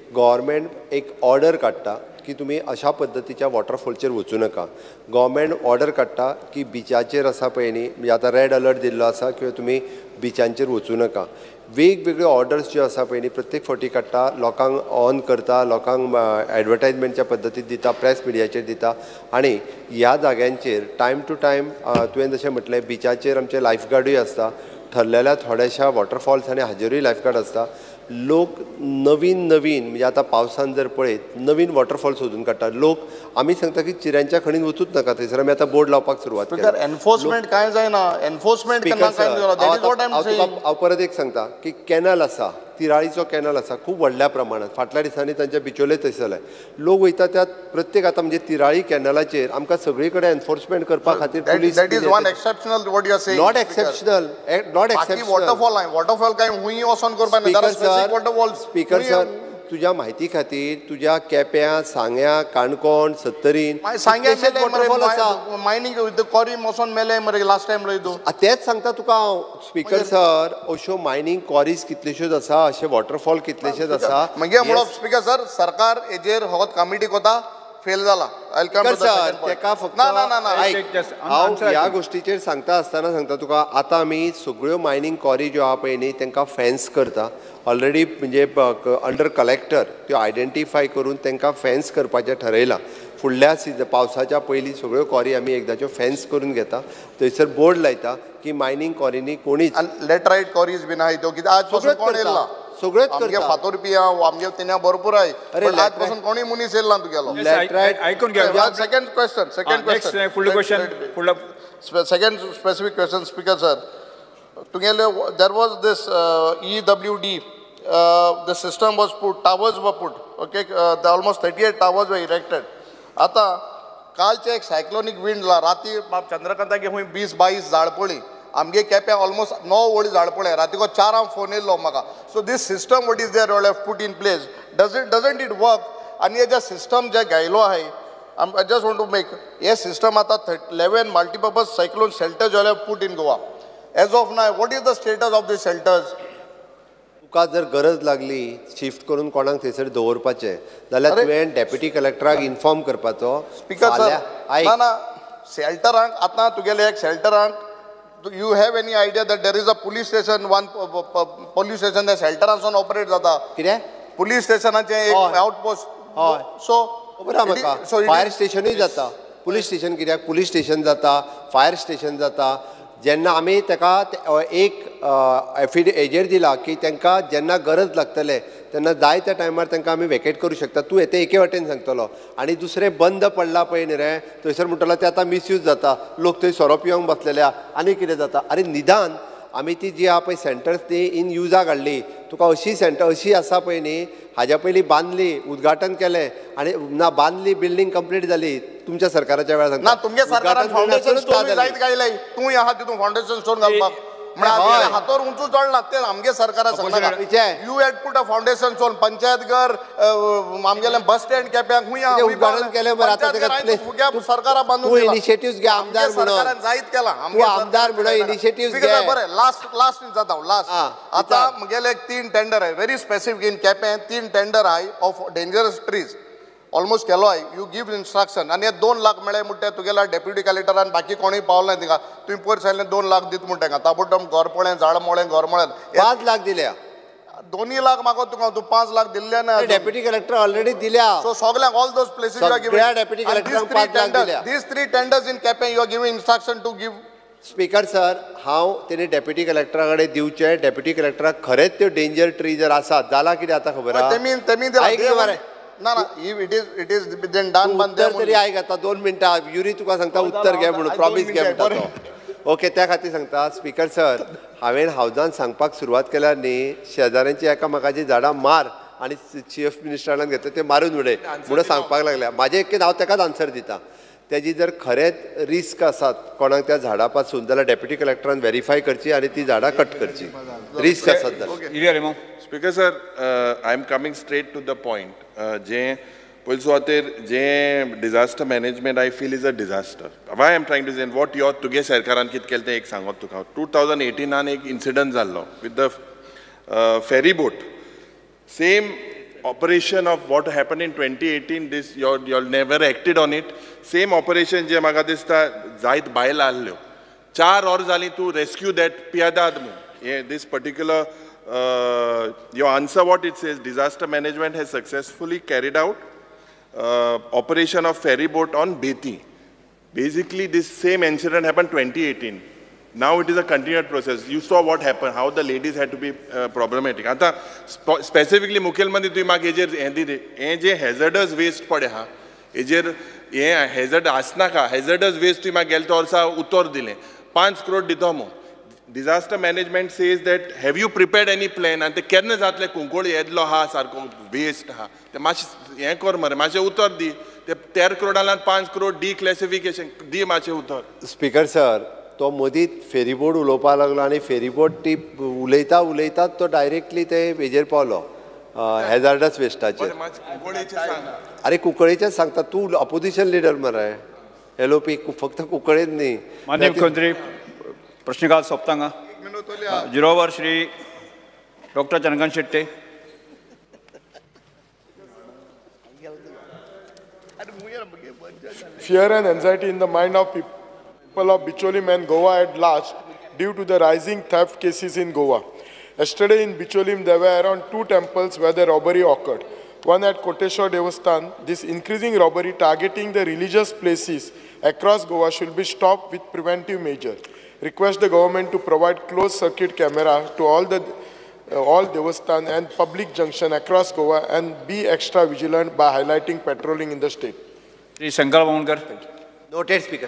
गव्हर्मेंट एक ऑर्डर काडटा की तुम्ही अशा पद्दतीच्या वॉटरफॉलचेर वचूं नका. गव्हर्मेंट ऑर्डर काडटा की बिचाचेर आसा पळय न्ही, म्हणजे आतां रेड अलर्ट दिल्लो आसा किंवा तुमी बिचांचेर वचूं नका. वेगवेगळ्यो ऑर्डर्स ज्यो आसा पळय न्ही प्रत्येक फावटी काडटा, लोकांक ऑन करता, लोकांक एडवर्टायजमेंटच्या पद्दतीत दिता, प्रेस मिडियाचेर दिता. आनी ह्या जाग्यांचेर टायम टू टायम तुवें जशें म्हटलें बिचाचेर आमचे लायफगार्डूय आसता, ठरलेल्या थोड्याशा वॉटरफॉल्स आनी हाजेरूय लायफगार्ड आसता. लोक नवीन म्हणजे आता पावसान जर पळयत नवीन वॉटरफॉल सोदून काडटा. लोक आमी सांगता की चिऱ्यांच्या खणीन वचूच नका, थंयसर आमी आतां बोर्ड लावपाक सुरवात केल्या. एनफोर्समेंट काय जायना, एनफोर्समेंट हांव परत एक सांगता की कॅनल आसा, तिराळीचो कॅनल आसा खूब व्हडल्या प्रमाणात. फाटल्या दिसांनी तांच्या बिचोले थंय जाले. लोक वयता त्या प्रत्येक आतां म्हणजे तिराळी कॅनलाचेर आमकां सगळी कडेन एनफोर्समेंट करपा खातीर police not exceptional not exceptional waterfall काय हुंय वचोन करपाक. स्पीकर सर, तुझ्या माहिती खातीर तुझ्या केप्यां, सांग्या, काणकोण, सत्तरीन मायनिंग कॉरी वचोन मेले मरे लास्ट टायम लय तूं. तेच सांगता तुका हांव स्पीकर सर. अश्यो मायनिंग कॉरीज कितल्योश्योच आसा, अशे वॉटरफॉल कितलेशेच आसा. मागीर म्हणप स्पीकर सर सरकार हेजेर हो कमिटी कोता फेल जाला. तेका फक्त हांव ह्या गोष्टीचेर सांगता आसतना सांगता तुका आतां आमी सगळ्यो मायनिंग कॉरी ज्यो आहा पळय न्ही तांकां फेन्स करता. ऑलरेडी म्हणजे अंडर कलेक्टर त्यो आयडेंटिफाय करून तांकां फेन्स करपाचें थारायलां. फुडल्या पावसाच्या पयलीं सगळ्यो कॉरी आमी एकदांच्यो फेन्स करून घेता. थंयसर बोर्ड लायता की मायनिंग कॉरीनी कोणीच लेटरायट कॉरीज बीन आहाय त्यो कितें आज पासून कोण येयला सगळेच आमगे फातोरपी आमगे तेन्या भरपूर आहाय. आज पासून कोणी मनीस येयला तुगेलो. आयकून घ्या. Second question second specific question speaker sir. तुगेले there was this EWD the system was put, towers were put, okay, almost 38 towers were erected. आता कालचे एक सायक्लोनिक विंड ला राती चंद्रकांता गे 20-22 झाड पडली. आमगे केप्या ऑलमोस्ट 9 व्हडली झाड पडले. रातीको 4 फोन येयलो म्हाका. So this system what is there all have put in place doesn't it work. आनी हे जे सिस्टम जे घायलो आहे I just want to make हे सिस्टम आता 11 मल्टीपर्पज सायक्लोन शेल्टर जे have put in Goa. As of now what is the status of this shelters. तुका जर गरज लागली शिफ्ट करून कोणाक थंयसर दवरपाचें जाल्यार तुवें डेप्युटी कलेक्टराक इन्फॉर्म करपाचो. स्पीकर सर ना शेल्टरांक आतां तुगेले एक शेल्टरांक you have any idea that there is a police station one police station त्या शेल्टरांसून ऑपरेट जाता. कितें पुलीस स्टेशनाचें एक आउटपोस्ट. सो खबर आहा म्हाका फायर स्टेशनूय जाता. पुलीस स्टेशन कित्याक पुलीस स्टेशन जाता, फायर स्टेशन जाता. जेन्ना आमी ताका एक हेजेर दिला की तांकां जेन्ना गरज लागतले तेन्ना जाय त्या टायमार तांकां आमी वेकेट करूं शकता. तूं येते एके वाटेन सांगतलो आनी दुसरें बंद पडला पळय न्ही रे थंयसर म्हणटलो ते आतां मिसयूज जाता. लोक थंय सोरो पिवंक बसलेल्या आनी कितें जाता. अरे निदान आमी ती जी आहा पळय सेंटर्स ती इन युजाक हाडली. तुका अशी सेंटर अशी आसा पळय न्ही हाज्या पयलीं बांदली, उद्घाटन केलें आनी ना बांदली बिल्डींग कंप्लीट जाली तुमच्या सरकाराच्या वेळार. ना तुमगे सरकारान फावंडेशन स्टोन जायत गायलाय. तूं आहा तितून फावंडेशन स्टोन घालपाक म्हणजे हातोर उंचू चडला ते आमगे सरकारान सांगता. You had put a foundation stone panchayat घर आमगेले बस स्टँड केप्याक हुंय उद्घाटन केलें. बरें आतां तेका सरकारा बांदून इनिशिएटिव्स घे. आमदार सरकारान जायत केला आमदार म्हणून इनिशिएटिव्स घे. बरें लास्ट जाता लास्ट. आतां म्हगेले 3 टेंडर आहे व्हेरी स्पेसिफिक इन केप्यां 3 टेंडर आहे ऑफ डेंजरस ट्रीज ऑलमोस्ट केलो आहे. यू गिव्ह इन्स्ट्रक्शन आनी 2 लाख मेळे म्हणटा तुगेला डेप्युटी कलेक्टरान बाकी कोणूय पावल ना तिका. तुवें पयर सांगलें 2 लाख दित म्हणटा ताका ताबडतोब घोरपळें झाडमोळें घोरमोळें 5 लाख दिल्या. 2 लाख मागो तुका तूं 5 लाख दिल्ले ना. डेप्युटी कलेक्टर ऑलरेडी दिल्या. सो सगळ्यांक all those places you are giving. Deputy कलेक्टरांक 5 लाख दिल्या. This 3 tenders in Quepem you are giving instruction to give. Speaker sir हांव तेणी डेप्युटी कलेक्टरा कडेन दिवचे. डेप्युटी कलेक्टराक खरेंच त्यो डेंजर ट्री जर आसात जाल्यार कितें आतां खबर आहा. ना इट इज देन डन उत्तर तरी आयक आतां 2 मिनटां युरी तुका सांगता उत्तर घे म्हणून प्रॉमिस घे म्हणटा तो. ओके त्या खातीर सांगता स्पीकर सर हांवें हावजान सांगपाक सुरवात केल्यार न्ही शेजाऱ्यांची एकामेकाची झाडां मार आनी चीफ मिनिस्टरान घेतले ते मारून उडय म्हणून सांगपाक लागल्या. म्हाजें एक हांव ताकाच आन्सर दिता. तेजी जर खरेंच रिस्क आसात कोणाक त्या झाडा पासून जाल्यार डेप्युटी कलेक्टरान व्हेरीफाय करची आनी ती झाडां कट करची. रिस्क आसात जाल्यार. Speaker sir I am coming straight to the point. जें पयलीं सुवातेर जें disaster management I feel is a disaster. Why I am trying to say what your तुगे सरकारान कितें केलें तें एक सांगत तुका. 2018 एक इन्सिडंट जाल्लो with the ferry boat. Same operation of what happened in 2018, this you never acted on it. Same operation je म्हाका दिसता जायत बायल आल्ल्यो 4 hours जाली to rescue that पियादाद म्हूण. This particular your answer, what it says, disaster management has successfully carried out operation of ferry boat on Beti. Basically, this same incident happened 2018. Now it is a continued process. You saw what happened, how the ladies had to be problematic. Ata specifically Mukhyamantri tui mak ejer endi de e je hazardous waste pade ha ejer e hazard asna ka hazardous waste tui mak gelto orsa uttor dile 5 crore dito mo. Disaster management says that have you prepared any plan and te kerne jatle kunkoli edlo ha sarko waste ha te mach e kor mare mache uttor di te 13 crore alan 5 crore declassification di mache uttor. Speaker sir, तो मदींच ferryboat उलोवपाक लागलो आनी ferryboat ती उलयता उलयता तो directly ते हेजेर पावलो हॅजार्डस वेस्टाचेर. अरे कुंकळेचें सांगता तूं अपोजिशन लिडर मरे एलओपी फक्त कुंकळेच न्ही. माननीय मुख्यमंत्री प्रश्नकाल सोंपता जिरोवर Shri doctor Chandrakant Shetye. Fear and anxiety in the mind of people of Bicholim and Goa at large due to the rising theft cases in Goa. Yesterday in Bicholim, there were around 2 temples where the robbery occurred. One at Koteshwar Devasthan. This increasing robbery targeting the religious places across Goa should be stopped with preventive measures. Request the government to provide closed circuit camera to all Devasthan and public junction across Goa and be extra vigilant by highlighting patrolling in the state. Sri Shankar Bhawankar. Noted, Speaker.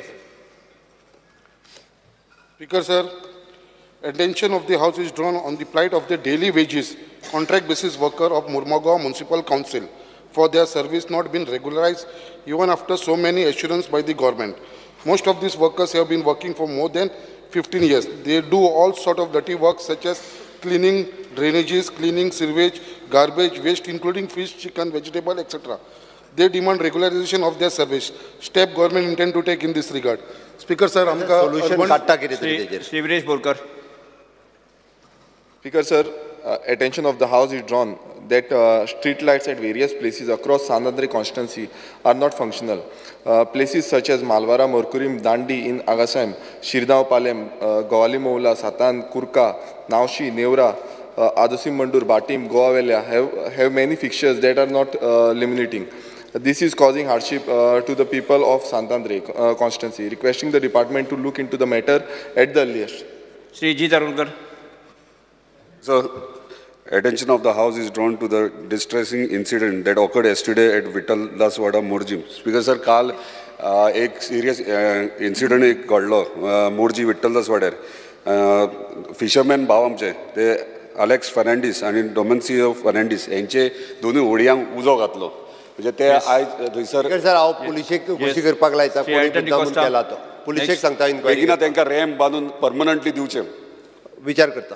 Speaker sir, attention of the House is drawn on the plight of the daily wages contract basis worker of Mormugao Municipal Council for their service not been regularized even after so many assurances by the government. Most of these workers have been working for more than 15 years. They do all sort of dirty work such as cleaning drainages, cleaning sewage, garbage, waste including fish, chicken, vegetable, etc. They demand regularization of their service. Step government intend to take in this regard. Speaker sir, amka solution katta kire tari Shri Viresh Borkar. Speaker sir, attention of the House is drawn that street lights at various places across Sanandri constituency are not functional. Places such as Malwara, Morkurim, Dandi in Agasaim, Shirdao Palem, Gawali Moula, Satan, Kurka, Naushi, Neura, Adosim Mandur, Batim, Goavelia have many fixtures that are not illuminating. This is causing hardship to the people of Santandre constituency, requesting the department to look into the matter at the earliest. Shri G. Tarungar. So, attention of the House is drawn to the distressing incident that occurred yesterday at Vittal Daswada Morji. Speaker sir, काल एक serious incident एक घडलो Morjim Vitthal दासवाड्यार. Fishermen भाव आमचे ते Alex Fernandes आणि डोमेन्सिओ फर्नांडीस यांचे दोन्ही होडयांक उजो घातलो. म्हणजे ते आयज थंयसर सर हांव पुलिशेक घोशी करपाक लायता कोणी मुद्दामून केला तो पुलिशेक सांगता इन्क्वायरी बेगिना तांकां रॅम्प बांदून परमनंटली दिवचे विचार करता.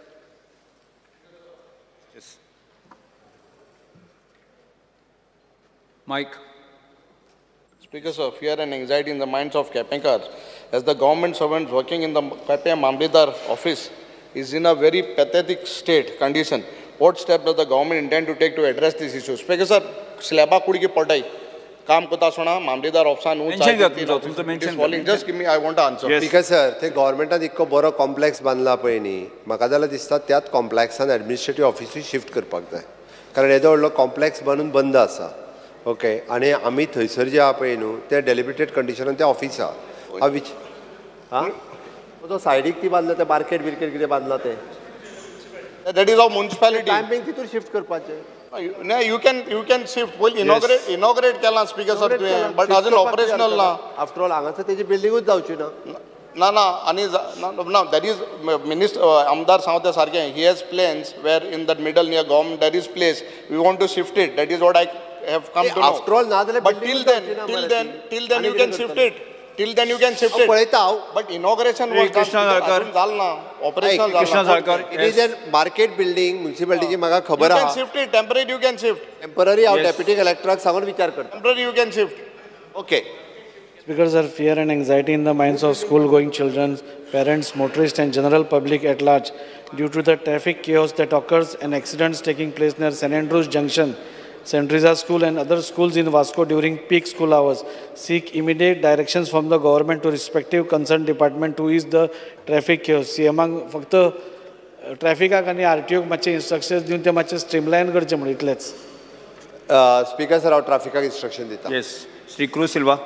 Mike. Speaker sir, fear and anxiety in the minds of Kepenkars as the government servants working in the Kepe Mamledar office is in a very pathetic state condition. What steps does the government intend to take to address this issue? Speaker sir, slaba kudi ki paltai काम कोता सोना मामलेदार ऑफिसान just give me I want to answer. Speaker sir, ते गव्हर्नमेंटान इतको बरो complex बांदला पळय न्ही म्हाका जाल्यार दिसता त्याच कॉम्प्लेक्सान एडमिनिस्ट्रेटिव्ह ऑफिसूय शिफ्ट करपाक जाय कारण येदो व्हडलो कॉम्प्लेक्स बांदून बंद आसा. ओके आनी आमी थंयसर जे आहा पळय न्हू ते डेलिमिटेड कंडिशनान ते ऑफिस आहा हां तो सायडीक ती बांदला ते मार्केट बिर्केट कितें बांदला ते that is of municipality timing तितून शिफ्ट करपाचें. No, you can shift. Well, inaugurate केला speaker sir but as an operational ना. After all, हांगासर तेजी बिल्डिंगूच जावची ना. ना आणि ना that is minister आमदार सांगता सारकें he has plans where in that middle near government there is place we want to shift it. That is what I have come to know. After all, ना but till then you can shift it. Till then you can shift it. But inauguration was done. Operational Krishna Sarkar. It is a market building, municipality ji maga khabar aha. You can shift it. Temporary you can shift. Temporary our deputy collector सांगून विचार करता. Temporary you can shift. Okay. Speaker sir, fear and anxiety in the minds of school-going children, parents, motorists and general public at large due to the traffic chaos that occurs and accidents taking place near St. Andrews Junction St. Teresa School and other schools in Vasco during peak school hours. Seek immediate directions from the government to respective concerned department to ease the traffic chaos. CMांक फक्त ट्रॅफिकाक आनी RTOक मातशे instructions दिवन ते मातशे स्ट्रीमलायन करचे म्हणून इतलेंच. Speaker sir, हांव ट्रॅफिकाक इन्स्ट्रक्शन दिता. Yes, Shri Cruz Silva.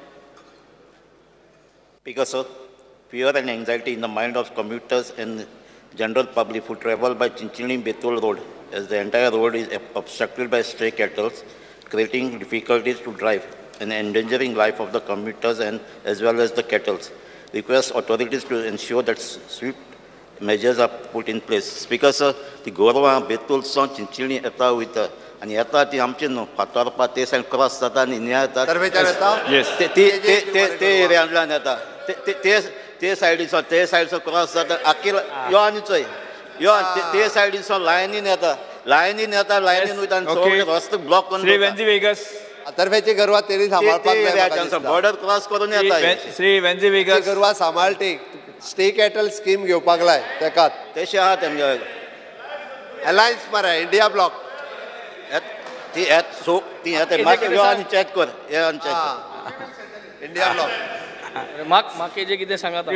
Speaker sir, fear and anxiety in the mind of commuters and general public who travel by Chinchini-Betul road, as the entire road is obstructed by stray cattle, creating difficulties to drive and endangering life of the commuters and as well as the cattle. Request authorities to ensure that swift measures are put in place. Speaker sir, the Gorwa Betul son Chinchini eta with आणि येता ती आमचे न्हू फातोरपा ते said cross जाता आनी हिंगा येता ते एरियांतल्यान येता ते सायडीचो क्रॉस जाता आख्खी यो आनी चोय यो ते सायडीचो लायनीन येता लायनीन वयता आनी सगळे रस्तो ब्लॉक करून श्री वेंजी वेगस अतर्फेची गरवा तेणी सांबाळपाक बॉर्डर क्रॉस करून येता श्री वेंजी वेगस गरवा सांबाळटी स्टे कॅटल स्कीम घेवपाक लाय तेकात तशें आहा तेमगे अलायन्स मरे इंडिया ब्लॉक चेक कर इंडिया ब्लॉक म्हाका हेजें कितें सांगात.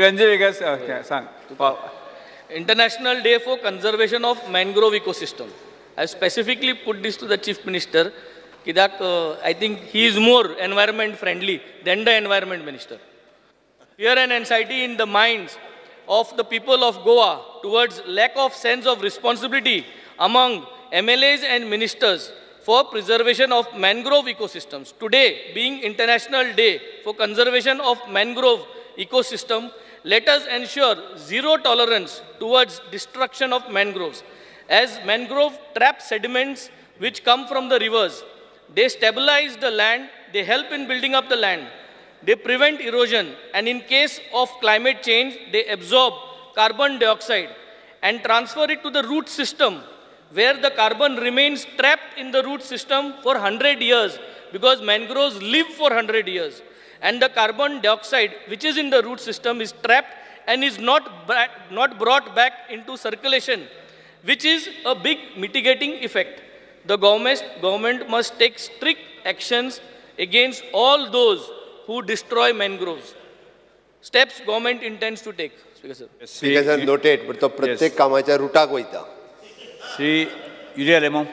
International Day for Conservation of Mangrove Ecosystem. I specifically put this to the Chief Minister कित्याक I think he is more environment friendly than the Environment Minister. Fear and anxiety in the minds of the people of Goa towards lack of sense of responsibility among MLAs and ministers for preservation of mangrove ecosystems. Today, being International Day for Conservation of Mangrove Ecosystem, let us ensure zero tolerance towards destruction of mangroves. As mangrove trap sediments which come from the rivers, they stabilize the land, they help in building up the land, they prevent erosion, and in case of climate change, they absorb carbon dioxide and transfer it to the root system, where the carbon remains trapped in the root system for 100 years, because mangroves live for 100 years. And the carbon dioxide, which is in the root system, is trapped and is not brought back into circulation, which is a big mitigating effect. The government must take strict actions against all those who destroy mangroves. Steps government intends to take. Speaker sir. Speaker sir, noted, but to प्रत्येक कामाच्या रुटाक वयता. Sri Yulia Lemon.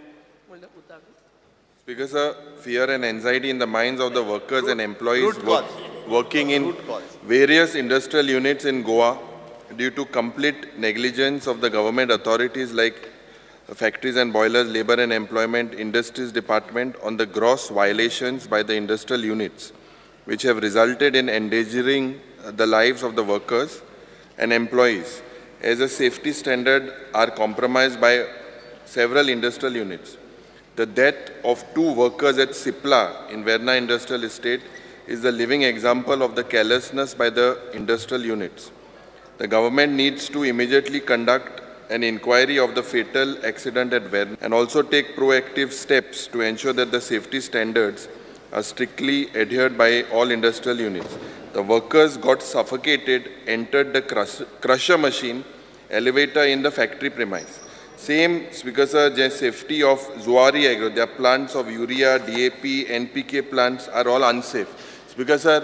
Speaker sir, fear and anxiety in the minds of the workers and employees working in various industrial units in Goa due to complete negligence of the government authorities like Factories and Boilers, Labour and Employment Industries Department on the gross violations by the industrial units, which have resulted in endangering the lives of the workers and employees, as a safety standard are compromised by several industrial units. The death of 2 workers at Sipla in Verna Industrial Estate is the living example of the carelessness by the industrial units. The government needs to immediately conduct an inquiry of the fatal accident at Verna and also take proactive steps to ensure that the safety standards are strictly adhered by all industrial units. The workers got suffocated, entered the crusher machine, elevator in the factory premise. Same, Speaker sir, the safety of Zuari Agro, their plants of urea, DAP, NPK plants are all unsafe. Speaker sir,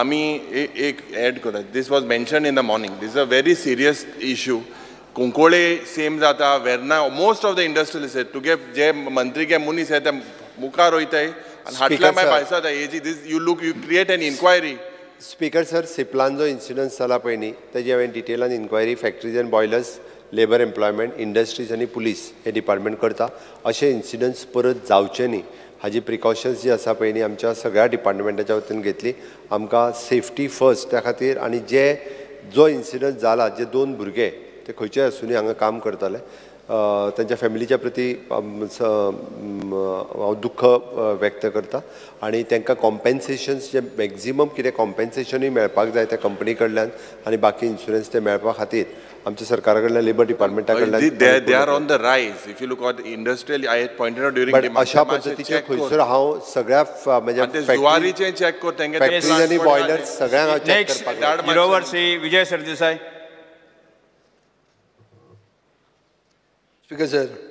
this was mentioned in the morning. This is a very serious issue. Kunkole same zata, Verna, most of the industrialists said to get Jay Mantri ke Muni said Mukar hoita and Hatla my paisa the AG, this you create an inquiry. Speaker sir, Siplan जो incident झाला पयनी तेजी हांवें डिटेलान inquiry factories and boilers, labour employment, industries आनी police हे department करता. अशे इन्सिडंट्स परत जावचे न्ही हाजी प्रिकॉशन्स जी आसा पयनी आमच्या सगळ्या डिपार्टमेंटाच्या वतीन घेतली. आमकां सेफ्टी फर्स्ट त्या खातीर आनी जो इन्सिडंट जाला जे 2 भुरगे ते खंयचेय आसूनी हांगा काम करताले त्यांच्या फॅमिलीच्या प्रती हांव दुख्ख व्यक्त करता आनी तांकां कॉम्पेन्सेशन्स जे मॅक्झिमम कितें कॉम्पेन्सेशनूय मेळपाक जाय त्या कंपनी कडल्यान आनी बाकी इन्शुरन्स ते मेळपा खातीर आमच्या सरकारा कडल्यान लेबर डिपार्टमेंटा कडल्यान they are on the rise. If you look at industrial, I had pointed out during demand. अशा पद्धतीचे खंयसर हांव सगळ्या म्हणजे जुवारीचे चेक कर तेंगे फॅक्टरीज आनी बॉयलर्स सगळ्यांक हांव चेक करपाक बरोबर Shri Vijay Sardesai. Speaker sir,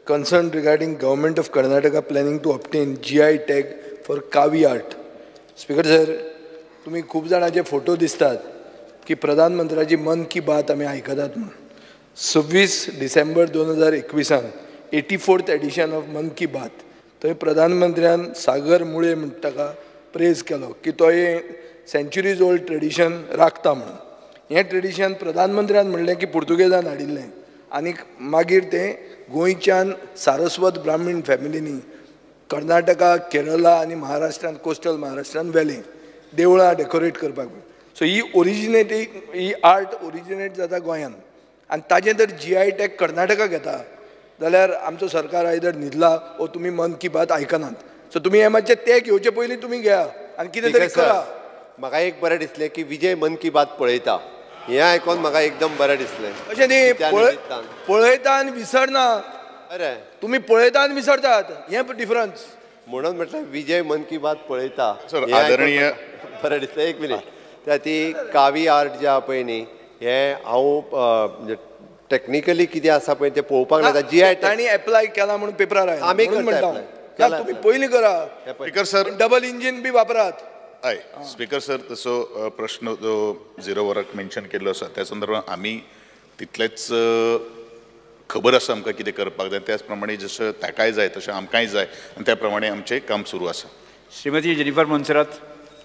concerned regarding Government of Karnataka planning to obtain GI tag for Kavi art. Speaker sir, तुम्ही खूप जणांचे फोटो दिसतात की प्रधानमंत्र्याची मन की बात आम्ही ऐकतात म्हणून. 26 डिसेंबर 2021 84th एडिशन ऑफ मन की बात थंय प्रधानमंत्र्यान सागर मुळे म्हणटा ताका प्रेज केलो की तो हे सेंच्युरीज ओल्ड ट्रेडिशन राखता म्हणून. हें ट्रेडिशन प्रधानमंत्र्यान म्हणलें की पुर्तुगेजान हाडिल्लें आनी मागीर तें गोंयच्यान सारस्वत ब्राह्मीण फॅमिलीनी कर्नाटका केरला आनी महाराष्ट्रान कोस्टल महाराष्ट्रान व्हेलें देवळां डेकोरेट करपाक. सो ही आर्ट ओरिजिनेट जाता गोंयान आनी ताजें जर GI टॅग कर्नाटका घेता जाल्यार आमचो सरकार आयदर न्हिदला ओ तुमी मन की बात आयकनात. सो तुमी हे मातशें टॅग घेवचे पयलीं तुमी घेया आनी कितें तरी करा. म्हाका एक बरें दिसलें की विजय मन की बात पळयता हें आयकोन म्हाका एकदम बरें दिसलें. अशें न्ही पळयता आनी विसरना. अरे तुम्ही पळयता आनी विसरतात हें डिफरन्स. म्हणून म्हटलं विजय मन की बात पळयता आदरणीय बरें दिसलें. एक मिनीट त्या ती कावी आर्ट जे आहा पळय न्ही हें हांव टॅक्निकली कितें आसा पळय तें पळोवपाक लागता. GI तांणी एप्लाय केला म्हणून पेपरार आयला. आमी म्हणटा करता तुम्ही पयलीं करा. स्पीकर सर डबल इंजिन बी वापरात. हय स्पीकर सर तसो प्रश्न जो 0 वराक मेन्शन केल्लो आसा त्या संदर्भात आमी तितलेच खबर आसा आमकां कितें करपाक जाय त्याच प्रमाणे जसं ताकाय जाय तशें आमकांय जाय आनी त्या प्रमाणे आमचें काम सुरू आसा. Shrimati Jennifer Monserrate.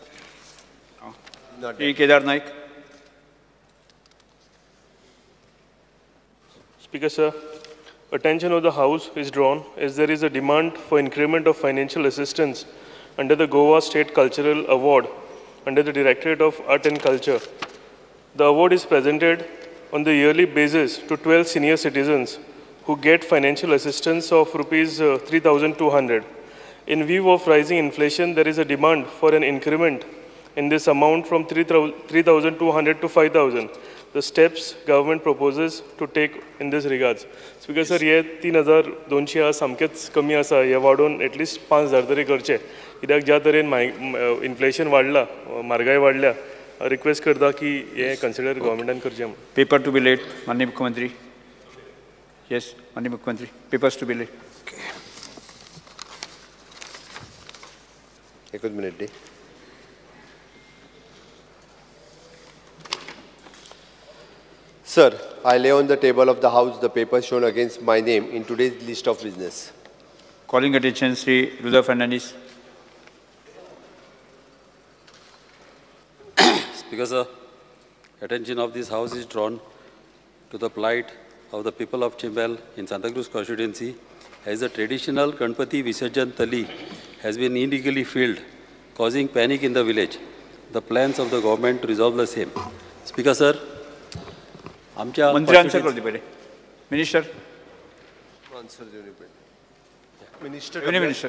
Shri Kedar Naik. Speaker sir, attention of the House is drawn as there is a demand for increment of financial assistance under the Goa State Cultural Award under the Directorate of Art and Culture. The award is presented on the yearly basis to 12 senior citizens who get financial assistance of rupees 3,200. In view of rising inflation, there is a demand for an increment in this amount from 3,200 to 5,000. The steps government proposes to take in this regards. Speaker sir, हे 3,200 हा सामकेच कमी आसा. हे वाडोवन at least 5,000 तरी करचे. कित्याक ज्या तरेन इन्फ्लेशन वाडला, म्हारगाय वाडल्या, रिक्वेस्ट करता की हे कन्सिडर गव्हर्मेंटान करचें. पेपर टू बी लेट माननीय मुख्यमंत्री. येस माननीय मुख्यमंत्री. Papers to be laid. एकच मिनिट दी. Sir, I lay on the table of the House the papers shown against my name in today's list of business. Calling attention, Sri Rudolf Fernandez. Speaker sir, attention of this House is drawn to the plight of the people of Chimbel in Santa Cruz constituency as the traditional Ganpati Visarjan Thali has been illegally filled, causing panic in the village. The plans of the government to resolve the same. Speaker sir, मंत्री answer करते पहिले. Minister. Answer देऊ पहिले. Minister.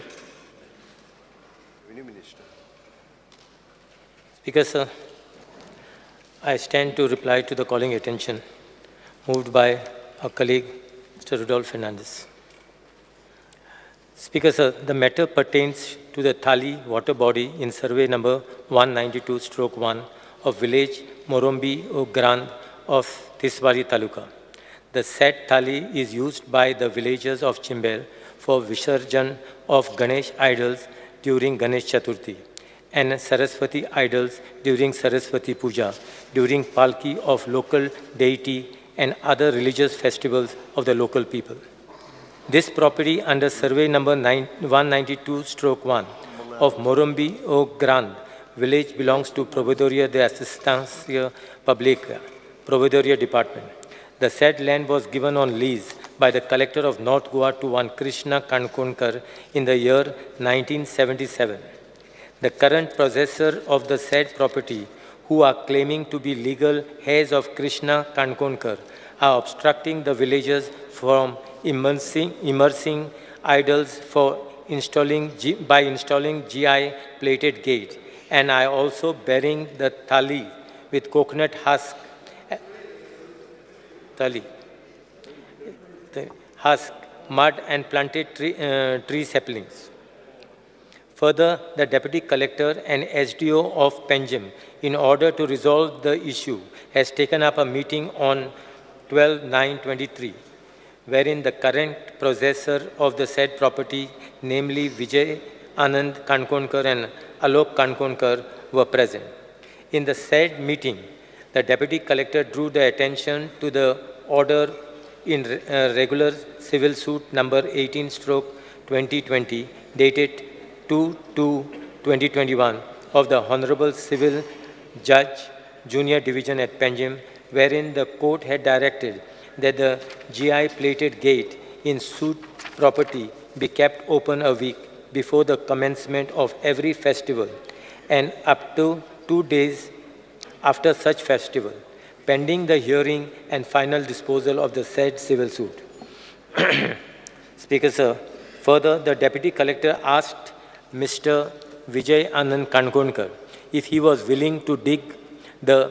Speaker sir, I stand to reply to the calling attention moved by our colleague Mr. Rudolf Fernandez. Speaker sir, the matter pertains to the Thali water body in survey number 192/1 of village Morombi Grand of Tiswari Taluka. The said thali is used by the villagers of Chimbel for Visarjan of Ganesh idols during Ganesh Chaturthi and Saraswati idols during Saraswati Puja, during Palki of local deity and other religious festivals of the local people. This property under survey number 192/1 of Morombi Grand village belongs to Proveedoria de Asistencia Publica, Proveedoria Department. The said land was given on lease by the collector of North Goa to one Krishna Kankonkar in the year 1977. The current possessor of the said property, who are claiming to be legal heirs of Krishna Kankonkar, are obstructing the villagers from immersing idols by installing GI plated gate, and I also bearing the thali with coconut husk mud and planted tree saplings. Further, the Deputy Collector and SDO of Panjim, in order to resolve the issue, has taken up a meeting on 12/9/23 wherein the current possessor of the said property, namely Vijay Anand Kankonkar and Alok Kankonkar, were present. In the said meeting, the Deputy Collector drew the attention to the order in regular civil suit number 18/2020 dated 2/2/2021 of the Honorable Civil Judge, Junior Division at Panjim, wherein the court had directed that the GI plated gate in suit property be kept open a week before the commencement of every festival and up to 2 days after such festival, pending the hearing and final disposal of the said civil suit. Speaker, sir, further, the Deputy Collector asked Mr. Vijay Anand Kankonkar if he was willing to dig the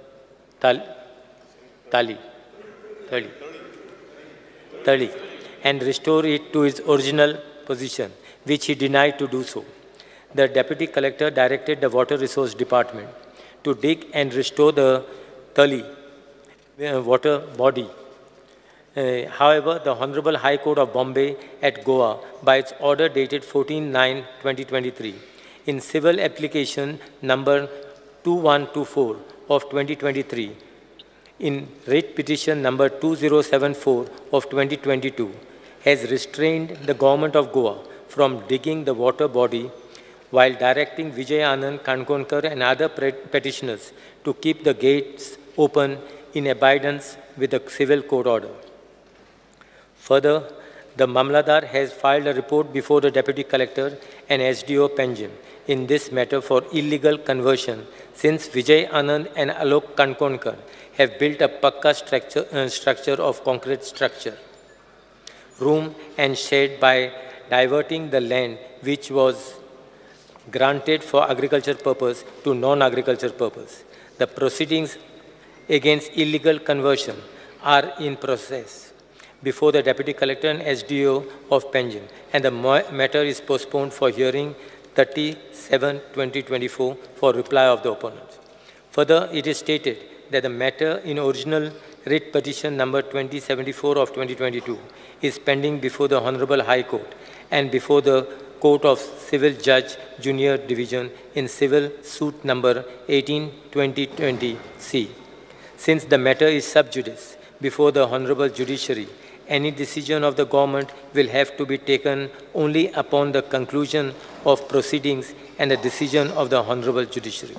Tali and restore it to its original position, which he denied to do so. The Deputy Collector directed the Water Resource Department to dig and restore the Tali water body. However, the Honorable High Court of Bombay at Goa, by its order dated 14/9/2023, in civil application number 2124 of 2023, in writ petition number 2074 of 2022, has restrained the Government of Goa from digging the water body while directing Vijay Anand Kankonkar and other petitioners to keep the gates open in abidance with the civil court order. Further, the Mamladar has filed a report before the Deputy Collector and SDO Panjim in this matter for illegal conversion, since Vijay Anand and Alok Kankonkar have built a pakka structure of concrete structure, room and shed by diverting the land which was granted for agriculture purpose to non-agriculture purpose. The proceedings against illegal conversion are in process before the Deputy Collector and SDO of Panjim, and the matter is postponed for hearing 30/7/2024 for reply of the opponents. Further, it is stated that the matter in original writ petition number 2074 of 2022 is pending before the Honorable High Court and before the Court of Civil Judge, Junior Division in civil suit number 18/2020 C. Since the matter is sub judice before the Honorable Judiciary, any decision of the government will have to be taken only upon the conclusion of proceedings and the decision of the Honorable Judiciary.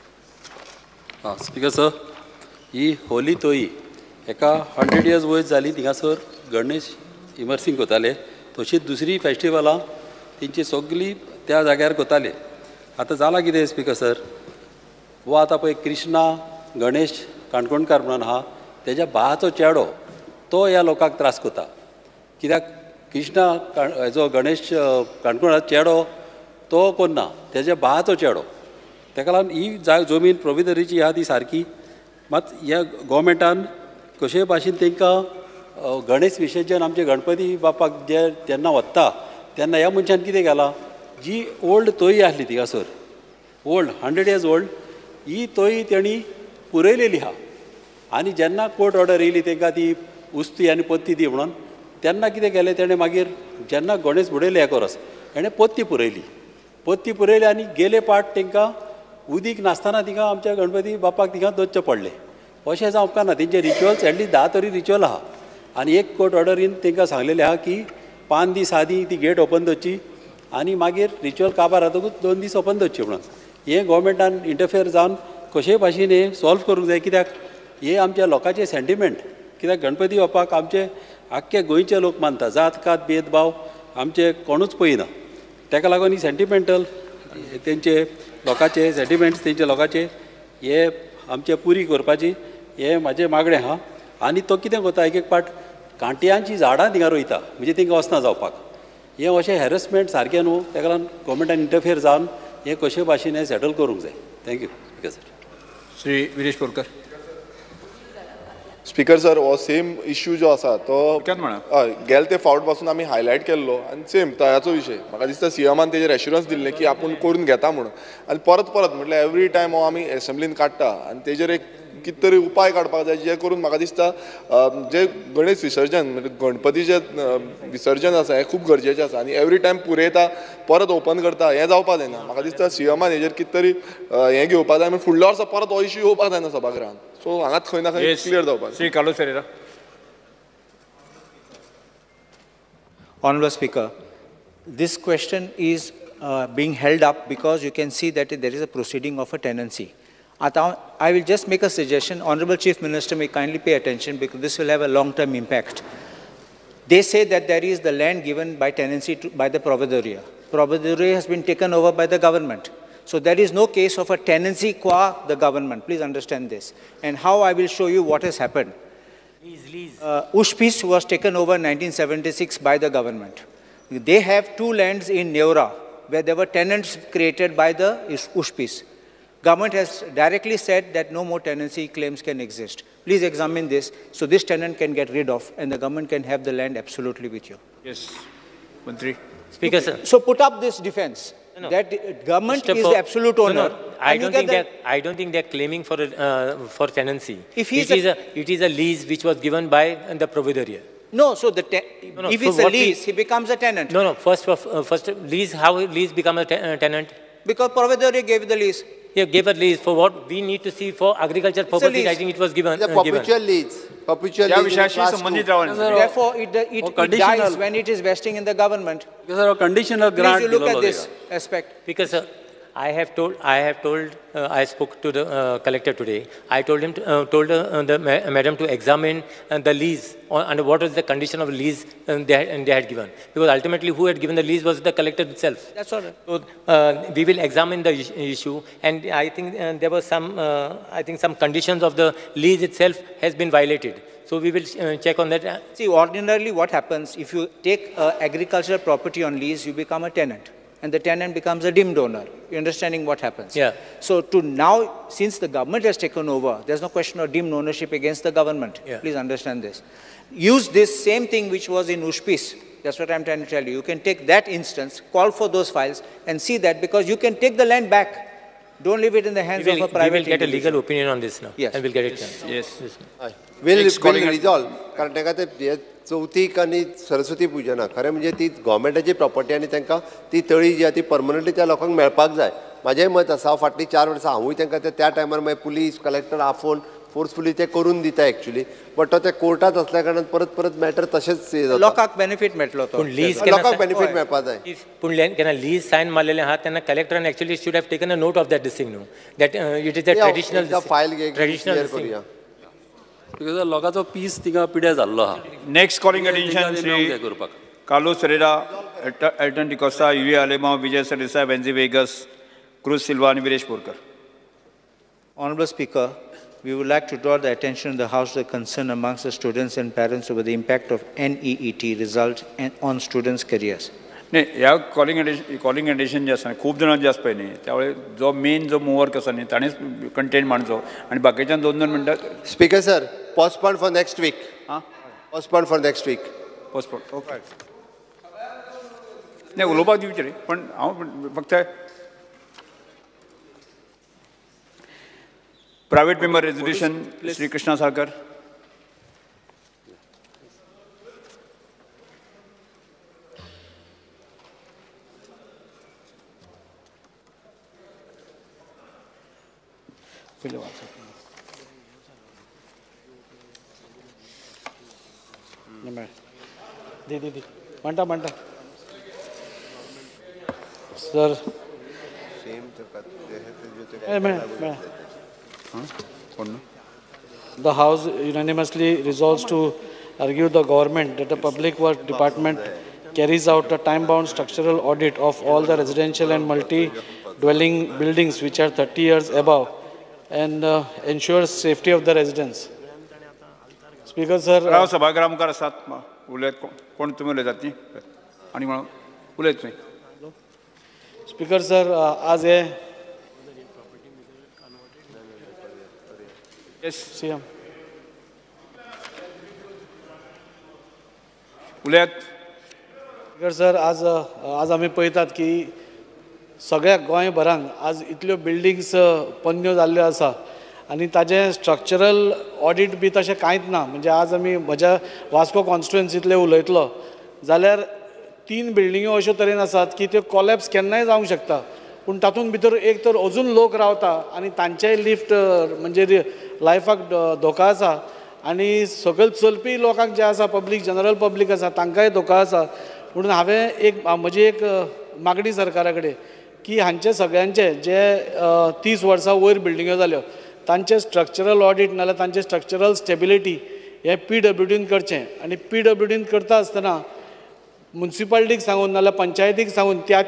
Speaker sir, ही holy तोई एका 100 years वयर जाली थिंगासर Ganesh immersing कोताले तशीच दुसरी फेस्टिवलां तेंची सगळी त्या जाग्यार कोताले. आतां जाला कितें स्पीकर सर, वो आतां पळय कृष्णा गणेश काणकोणकार म्हणून आहा तेज्या भावाचो चेडो तो ह्या लोकांक त्रास कोता. कित्याक कृष्णा हेजो गणेश काणकोणाचो चेडो तो कोण ना, तेज्या भावाचो चेडो. तेका लागून ही जमीन प्रोविदरीची आहा ती सारकी, मात ह्या गोवमेंटान कशे भाशेन तांकां गणेश विसर्जन आमचे गणपती बापाक जे तेन्ना वता तेन्ना ह्या मनशान कितें केलां, जी ओल्ड तोय आसली थिंगासर ओल्ड 100 years ओल्ड, ही तोय तेणी पुरयलेली आहा. आनी जेन्ना कोर्ट ऑर्डर येयली तांकां ती उस्ती आनी पत्ती दी म्हणून, तेन्ना कितें केलें तेणें मागीर जेन्ना गणेश बुडयले एकोरस हेणें पत्ती पुरयली आनी गेले पाट तांकां उदीक नासतना थिंगा आमच्या गणपती बापाक थिंगा दोदचें पडलें. अशें जावं उपकारना. तेंचे रिच्युअल्स एटलीस्ट 10 तरी रिच्युअल आहा. आनी एक कोर्ट ऑर्डरीन तांकां सांगलेलें आहा की 5 दीस आदीं ती गेट ओपन दवरची आनी मागीर रिच्युअल काबार जातकूच 2 दीस ओपन दवरची म्हणून. हें गोवमेंटान इंटरफियर जावन कशे भाशेन हें सॉल्व करूंक जाय, कित्याक हे आमच्या लोकांचे सेंटिमेंट. कित्याक गणपती बापाक आमचे आख्खे गोंयचे लोक मानता, जात कात भेदभाव आमचे कोणूच पळयना. ताका लागून ही सेंटिमेंटल तेंचे लोकांचे सेंटिमेंट्स तेंचे लोकांचे हे आमचे पुरी करपाची हे म्हाजें मागणें आहा. आनी तो कितें करता, एक पाट कांट्यांची झाडां थिंगा रोयता म्हणजे तांकां वचना जावपाक. हें अशें हॅरसमेंट सारकें न्हू. ताका लागून गोवमेंटान इंटरफियर जावन हें कशे भाशेन हें सेटल करूंक जाय. Thank you sir. Shri Viresh Borkar. Speaker sir, हो सेम इश्यू जो आसा तो गेले ते फावट पासून आमी हायलायट केल्लो आनी सेम तळ्याचो विशय. म्हाका दिसता सीएमान तेजेर एश्युरन्स दिल्लें की आपूण करून घेता म्हणून, आनी परत म्हटल्यार एवरी टायम हो आमी एसेंब्लीन काडटा आनी तेजेर एक कितें तरी उपाय काडपाक जाय जे करून म्हाका दिसता जे गणेश विसर्जन म्हणजे गणपतीचें विसर्जन आसा हें खूब गरजेचें आसा आनी एवरी टायम पुरयता परत ओपन करता हें जावपाक जायना म्हाका दिसता सीएमान हेजेर कितें तरी हें घेवपाक जाय आनी फुडल्या वर्सा परत हो इश्यू येवपाक जायना सभागृहांत सो हांगाच खंय ना खंय क्लियर जावपाक Shri Carlos Ferreira. Honorable Speaker, this question is being held up because you can see that there is a proceeding of a tenancy. I will just make a suggestion. Honorable Chief Minister may kindly pay attention because this will have a long-term impact. They say that there is the land given by tenancy by the Providoria. Providoria has been taken over by the government. So there is no case of a tenancy qua the government. Please understand this. And how I will show you what has happened. Ushpis was taken over in 1976 by the government. They have two lands in Neura where there were tenants created by the Ushpis. Government has directly said that no more tenancy claims can exist. Please examine this so this tenant can get rid of and the government can have the land absolutely with you. Yes, Mantri. Speaker, sir. So put up this defense. No. That government is the absolute owner. No. I don't think they're claiming for tenancy. If it is a lease which was given by the Providoria. No, so if it's a lease, he becomes a tenant. No. First lease. How lease become a tenant? Because Providoria gave the lease. Yeah, gave a lease for what we need to see for agriculture purposes. I think it was given. The perpetual lease. Perpetual lease. Therefore, it dies when it is vesting in the government. Because a conditional grant. Please look at this aspect. Because I spoke to the collector today. I told him, told the madam to examine the lease under what was the condition of lease they had given. Because ultimately, who had given the lease was the collector itself. That's all right. So we will examine the issue, and I think there was some conditions of the lease itself has been violated. So we will check on that. See, ordinarily, what happens if you take agricultural property on lease, you become a tenant. And the tenant becomes a deemed owner. You're understanding what happens? Yeah. So to now, since the government has taken over, there's no question of deemed ownership against the government. Yeah. Please understand this. Use this same thing which was in Ushpis. That's what I'm trying to tell you. You can take that instance, call for those files, and see that because you can take the land back. Don't leave it in the hands of a private individual. We will get a legal opinion on this now. Yes. And we'll get it done. Yes. We'll resolve. कारण ताका चवथीक आनी सरस्वती पुजना खरें म्हणजे ती गव्हर्मेंटाची property आनी तांकां ती तळी जी आहा ती परमनंटली त्या लोकांक मेळपाक जाय म्हाजेंय मत आसा फाटलीं 4 वर्सां हांवूय तांकां त्या टायमार मागीर पुलीस कलेक्टर आफोवन फोर्सफुली ते करून दिता एक्चुअली बट तो त्या कोर्टात असल्या कारणान परत मॅटर तशेंच लोकांक बेनिफीट मेळटलो तो लोकांक बेनिफीट मेळपाक जाय पूण केन्ना लीज सायन मारलेलें आहा तेन्ना कलेक्टरान actually should have taken a note of that this thing knew that it is a traditional file traditional because लोकांचो पीस थिंगा पिड्यार जाल्लो आहा. Next calling attention Shri Carlos Ferreira, Alton D'Costa, Yuri Alemao, Vijay Sardesai, Venzy Viegas, Cruz Silva आणि Viresh Borkar. Honorable Speaker, we would like to draw the attention of the House to the concern amongst the students and parents over the impact of NEET result on students' careers. नाही ह्या calling addition जे आसा खूब जाणां जे आसा पळय न्ही त्यावेळी जो मेन जो मुवर्क आसा न्ही ताणेंच कंटेंट मांडचो आनी बाकीच्यान 2-2 मिनटां. Speaker sir, postpone for next week. Postpone for next week. Postpone okay. नाही उलोवपाक दिवचे रे पण हांव फक्त private member resolution Shri Krishna Salkar. म्हणटा sir The House unanimously resolves to argue the government that the Public Works Department carries out a time-bound structural audit of all the residential and multi-dwelling buildings which are 30 years above and ensures safety of the residents. Speaker sir, राव सभागृहा मुखार आसात उलयत कोण तुमी उलयतात न्ही आनी म्हणून उलयत तुमी. Speaker sir, आज हे Yes, CM. उलयात. Speaker sir, आज आमी पळयतात की सगळ्या गोंयभरांत आज इतल्यो बिल्डिंग्स पोन्न्यो जाल्ल्यो आसा आनी ताजें स्ट्रक्चरल ऑडिट बी तशें कांयच ना. म्हणजे आज आमी म्हज्या वास्को कॉन्स्टिट्युएन्सींतले उलयतलो जाल्यार 3 बिल्डिंगो अशे तरेन आसात की त्यो कॉलॅप्स केन्नाय जावंक शकता. पूण तातूंत भितर एक तर अजून लोक रावता आनी तांचेय लिफ्ट म्हणजे लायफाक धोका आसा आनी सकयल चलपी लोकांक जे आसा पब्लीक जनरल पब्लीक आसा तांकांय धोका आसा. म्हणून हांवें म्हजी एक मागणी सरकारा कडेन की हांचे सगळ्यांचे जे 30 वर्सां वयर बिल्डिंगो जाल्यो तांचे स्ट्रक्चरल ऑडिट नाल्यार तांचे स्ट्रक्चरल स्टेबिलिटी हे PWDन करचें. आनी PWDन करता आसतना म्युन्सिपालिटीक सांगून नाल्यार पंचायतीक सांगून त्या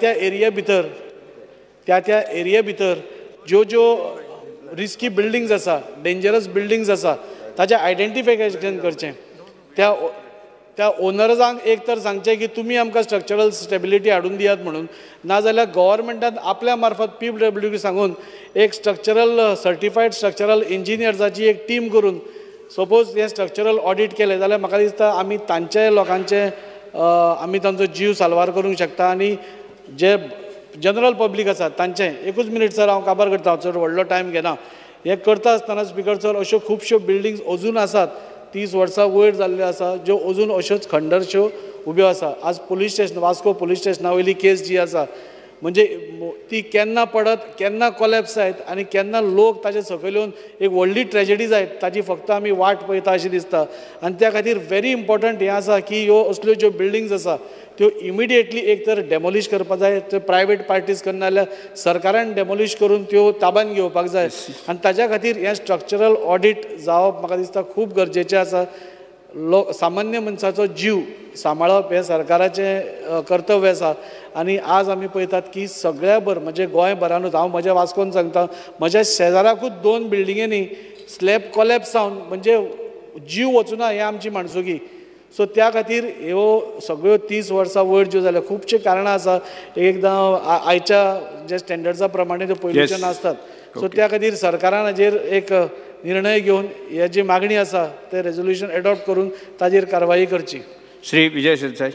एरिया भितर ज्यो रिस्की बिल्डिंग्स आसा डेंजरस बिल्डिंग्स आसा ताचें आयडेंटिफिकेशन करचें. त्या ओनर्सांक एक तर सांगचें की तुमी आमकां स्ट्रक्चरल स्टेबिलिटी हाडून दियात म्हणून, नाजाल्यार गव्हर्मेंटान आपल्या मार्फत PWD सांगून एक स्ट्रक्चरल सर्टिफायड स्ट्रक्चरल इंजिनियर्साची एक टीम करून सपोज हे स्ट्रक्चरल ऑडिट केलें जाल्यार म्हाका दिसता आमी तांचे लोकांचे आमी तांचो जीव साल्वार करूंक शकता. आनी जे जनरल पब्लीक आसा तांचें एकूच मिनीट सर हांव काबार करता, चड व्हडलो टायम घेना. हे करता आसतना स्पिकर सर अश्यो खुबश्यो बिल्डिंग्स अजून आसात 30 वर्सां वयर जाल्ल्यो आसा ज्यो अजून अश्योच खंडरश्यो उब्यो आसा. आज पुलीस स्टेशन वास्को पुलीस स्टेशना वयली केस जी आसा म्हणजे ती केन्ना पडत केन्ना कॉलॅप्स जायत आनी केन्ना लोक ताचे सकयल येवन एक व्हडली ट्रेजेडी जायत ताची फक्त आमी वाट पळयता अशी दिसता. आनी त्या खातीर व्हेरी इम्पॉर्टंट हें आसा की ह्यो असल्यो ज्यो बिल्डिंग्स आसा त्यो इमिडिएटली एक तर डेमोलिश करपाक जाय, त्यो प्रायवेट पार्टीज करना जाल्यार सरकारान डेमोलिश करून त्यो ताब्यात घेवपाक जाय. आनी ताच्या खातीर हें स्ट्रक्चरल ऑडिट जावप म्हाका दिसता खूब गरजेचें आसा. सामान्य मनशाचो जीव सांबाळप हें सरकाराचें कर्तव्य आसा. आनी आज आमी पळयतात की सगळ्या भर म्हणजे गोंयभरानूच हांव म्हज्या वास्कोन सांगता म्हज्या शेजाराकूच 2 बिल्डिंगेनी स्लॅब कॉलॅप्स जावन म्हणजे जीव वचूना हें आमची माणसुकी. सो त्या खातीर ह्यो सगळ्यो 30 वर्सां वयर ज्यो जाल्या खुबशे कारणां आसा. एकदां आयच्या जे स्टँडर्ड्सा प्रमाणे त्यो पयलींच्यो नासतात. सो त्या खातीर सरकारान हाजेर एक निर्णय घेवन ही जी मागणी आसा ते रेजोल्युशन एडॉप्ट करून ताजेर कारवाई करची. श्री विजय शिरसाट.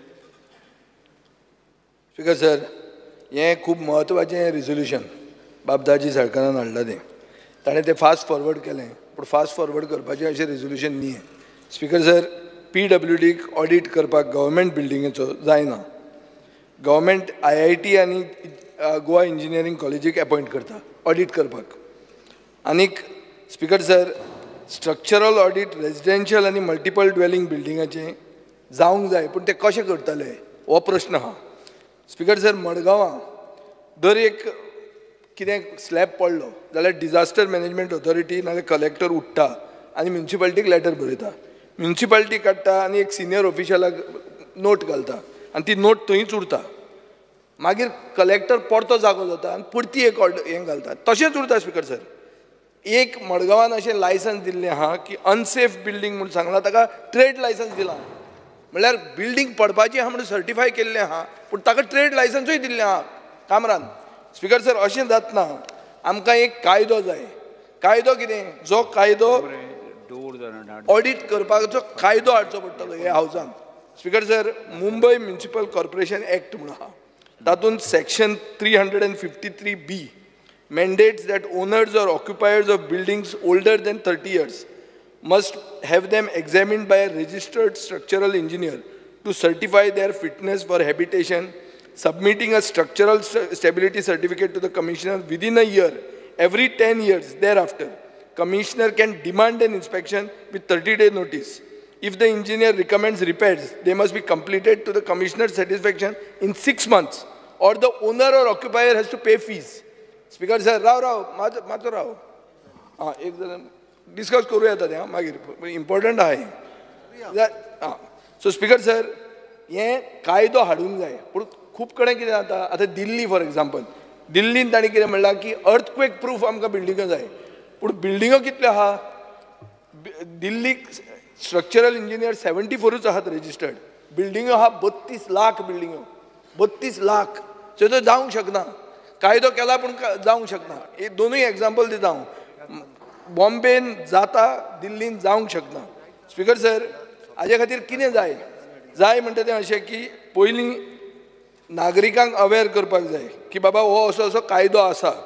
स्पिकर सर, हें खूब म्हत्वाचें रिजोल्युशन बाबदाजी सरकारान हाडलां तें. ताणें तें फास्ट फॉरवर्ड केलें पूण फास्ट फॉरवर्ड करपाचें अशें रिजोल्युशन न्ही. स्पिकर सर, PWDक ऑडिट करपाक गव्हर्मेंट बिल्डिंगेचो जायना. गव्हर्मेंट IIT आनी गोवा इंजिनियरींग कॉलेजीक अपॉयंट करता ऑडिट करपाक. आनीक speaker sir, structural audit residential आनी मल्टिपल ड्वेलिंग बिल्डिंगाचें जावंक जाय पूण ते कशें करतले हो प्रश्न आहा. स्पिकर सर, मडगांवां दर एक कितें स्लॅब पडलो जाल्यार डिजास्टर मॅनेजमेंट ऑथॉरिटी नाल्यार कलेक्टर उठ्ठा आनी म्युन्सिपालिटीक लेटर बरयता. म्युन्सिपालिटी काडटा आनी एक सिनियर ऑफिशलाक नोट घालता आनी ती नोट थंयच उरता. मागीर कलेक्टर परतो जागो जाता आनी परती एक हें घालता. तशेंच उरता स्पिकर सर. एक मडगांवान अशें लायसन्स दिल्लें आहा की अनसेफ बिल्डींग म्हणून सांगला ताका ट्रेड लायसन्स दिलां. म्हळ्यार बिल्डींग पडपाची आहा म्हणून सर्टिफाय केल्लें आहा पूण ताका ट्रेड लायसन्सूय दिल्लें आहा कामरान. स्पिकर सर, अशें जातना आमकां एक कायदो जाय. कायदो कितें? जो कायदो ऑडिट करपाचो कायदो हाडचो पडटलो ह्या हावसान. Speaker sir, Mumbai municipal corporation act म्हणून आहा तातूंत section 353B mandates that owners or occupiers of buildings older than 30 years must have them examined by a registered structural engineer to certify their fitness for habitation, submitting a structural stability certificate to the commissioner within a year. Every 10 years thereafter, commissioner can demand an inspection with 30-day notice. If the engineer recommends repairs, they must be completed to the commissioner's satisfaction in 6 months, or the owner or occupier has to pay fees. Speaker sir, मातसो राव. एक जण discuss करूं येता तें मागीर important आहा. So speaker sir, हें कायदो हाडूंक जाय पूण खूब कडेन कितें जाता. आतां दिल्ली फॉर एग्जाम्पल, दिल्लीन तांणी कितें म्हणलां की अर्थक्वेक प्रूफ आमकां बिल्डिंगो जाय. पूण बिल्डिंगो कितल्यो आहा? दिल्लीक स्ट्रक्चरल इंजिनियर 74 आहात रजिस्टर्ड. बिल्डिंगो आहा 32 लाख बिल्डिंगो, 32 लाख. सो तो जावंक शकना. कायदो केला पूण जावंक शकना. हे दोनूय एग्जाम्पल दिता हांव. बॉम्बेन जाता, दिल्लीन जावंक शकना. स्पिकर सर, हाजे खातीर कितें जाय? जाय म्हणटा तें अशें की पयलीं नागरिकांक अवेर करपाक जाय की बाबा हो असो असो कायदो आसा.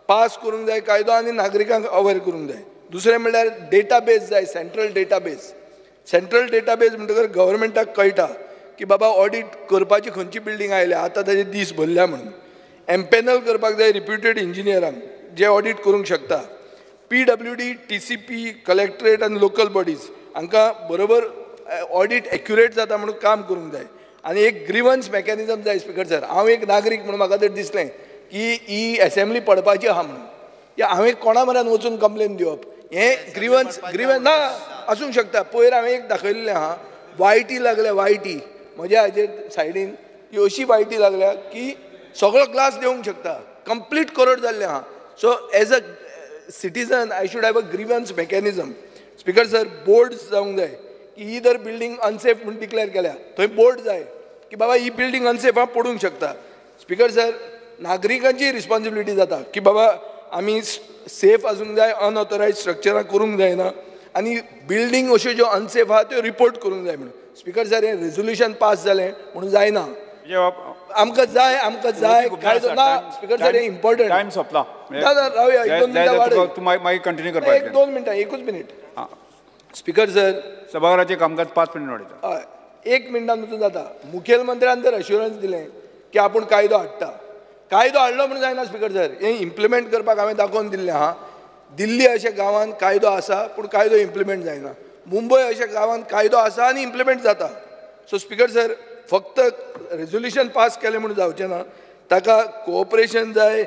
पास करूंक जाय कायदो आनी नागरिकांक अवेअर करूंक जाय. दुसरें म्हणल्यार डेटाबेस जाय, सेंट्रल डेटाबेस. सेंट्रल डेटाबेस म्हणटकर गव्हर्मेंटाक कळटा की बाबा ऑडिट करपाची खंयची बिल्डींग आयल्या, आतां ताजे दीस भरल्या म्हणून. एम्पॅनल करपाक जाय रिप्युटेड इंजिनियरांक जे ऑडिट करूंक शकता. PWD, TCP, कलेक्टरेट आनी लोकल बॉडीज हांकां बरोबर ऑडिट एक्युरेट जाता म्हणून काम करूंक जाय. आनी एक ग्रिवन्स मेकॅनिझम जाय स्पीकर सर. हांव एक नागरीक म्हणून म्हाका तर दिसलें की ही असेंब्ली पडपाची आहा म्हणून, या हांवें कोणा म्हऱ्यान वचून कंप्लेन दिवप. हें ग्रिवन्स ना आसूंक शकता. पयर हांवें एक दाखयल्लें आहा, वायटी लागल्या, वायटी म्हज्या हाजेर सायडीन ही अशी वायटी लागल्या की सगळो क्लास देवंक शकता. कंप्लीट करड जाल्लें आहा. So as a citizen I should have a grievance mechanism. Speaker sir, boards जावंक जाय की ही जर बिल्डींग अनसेफ म्हणून डिक्लेअर केल्या थंय बोर्ड जाय की बाबा ही बिल्डींग अनसेफ हा पडूंक शकता. स्पीकर सर, नागरिकांची रिस्पॉन्सिबिलिटी जाता की बाबा आमी सेफ आसूंक जाय, अनऑथरायज स्ट्रक्चरां करूंक जायना आनी बिल्डींग अश्यो ज्यो अनसेफ आहा त्यो रिपोर्ट करूंक जाय म्हणून. स्पीकर सर, हें रेझोल्युशन पास जालें म्हणून जायना. आमकां जाय कायदो ना. स्पीकर सर, हें इम्पॉर्टंट. टायम सोंपला. रावया, 1-2 मिनटां वाडय. मागीर कंटिन्यू करपाक. 1-2 मिनटां, एकूच मिनिट. स्पीकर सर, सभागृहाचे कामकाज 5 मिनिट वाडयता. हय, 1 मिनटान वचून जाता. मुखेलमंत्र्यान जर अश्युरन्स दिलें की आपूण कायदो हाडटा, कायदो हाडलो म्हणून जायना स्पीकर सर. हें इम्प्लिमेंट करपाक हांवें दाखोवन दिल्लें आहा. दिल्ली अशा गांवांत कायदो आसा पूण कायदो इम्प्लिमेंट जायना. मुंबय अशा गांवांत कायदो आसा आनी इम्प्लिमेंट जाता. सो स्पीकर सर, फक्त रेझोल्युशन पास केलें म्हणून जावचें ना. ताका कोऑपरेशन जाय,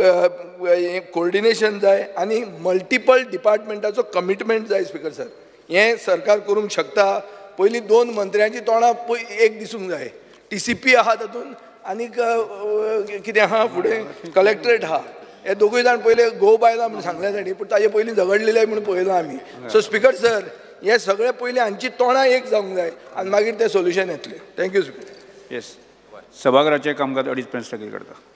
कोऑर्डिनेशन जाय आनी मल्टिपल डिपार्टमेंटाचो कमिटमेंट जाय स्पीकर सर. हें सरकार करूंक शकता. पयलीं 2 मंत्र्यांची तोंडां एक दिसूंक जाय. TCP आहा तातूंत आनीक कितें आहा फुडें कलेक्टरेट आहा. हे दोगूय जाण पयले गो बायला म्हणून सांगल्या साठी पूण ताजे पयलीं झगडलेले म्हणून पळयलां आमी. सो स्पीकर सर, हे सगळे पयलीं हांची तोंडां एक जावंक जाय आनी मागीर तें सोल्युशन येतलें. Thank you speaker. येस, सभागृहाचे कामकाज 2.5 मिनट स्थगीत करता.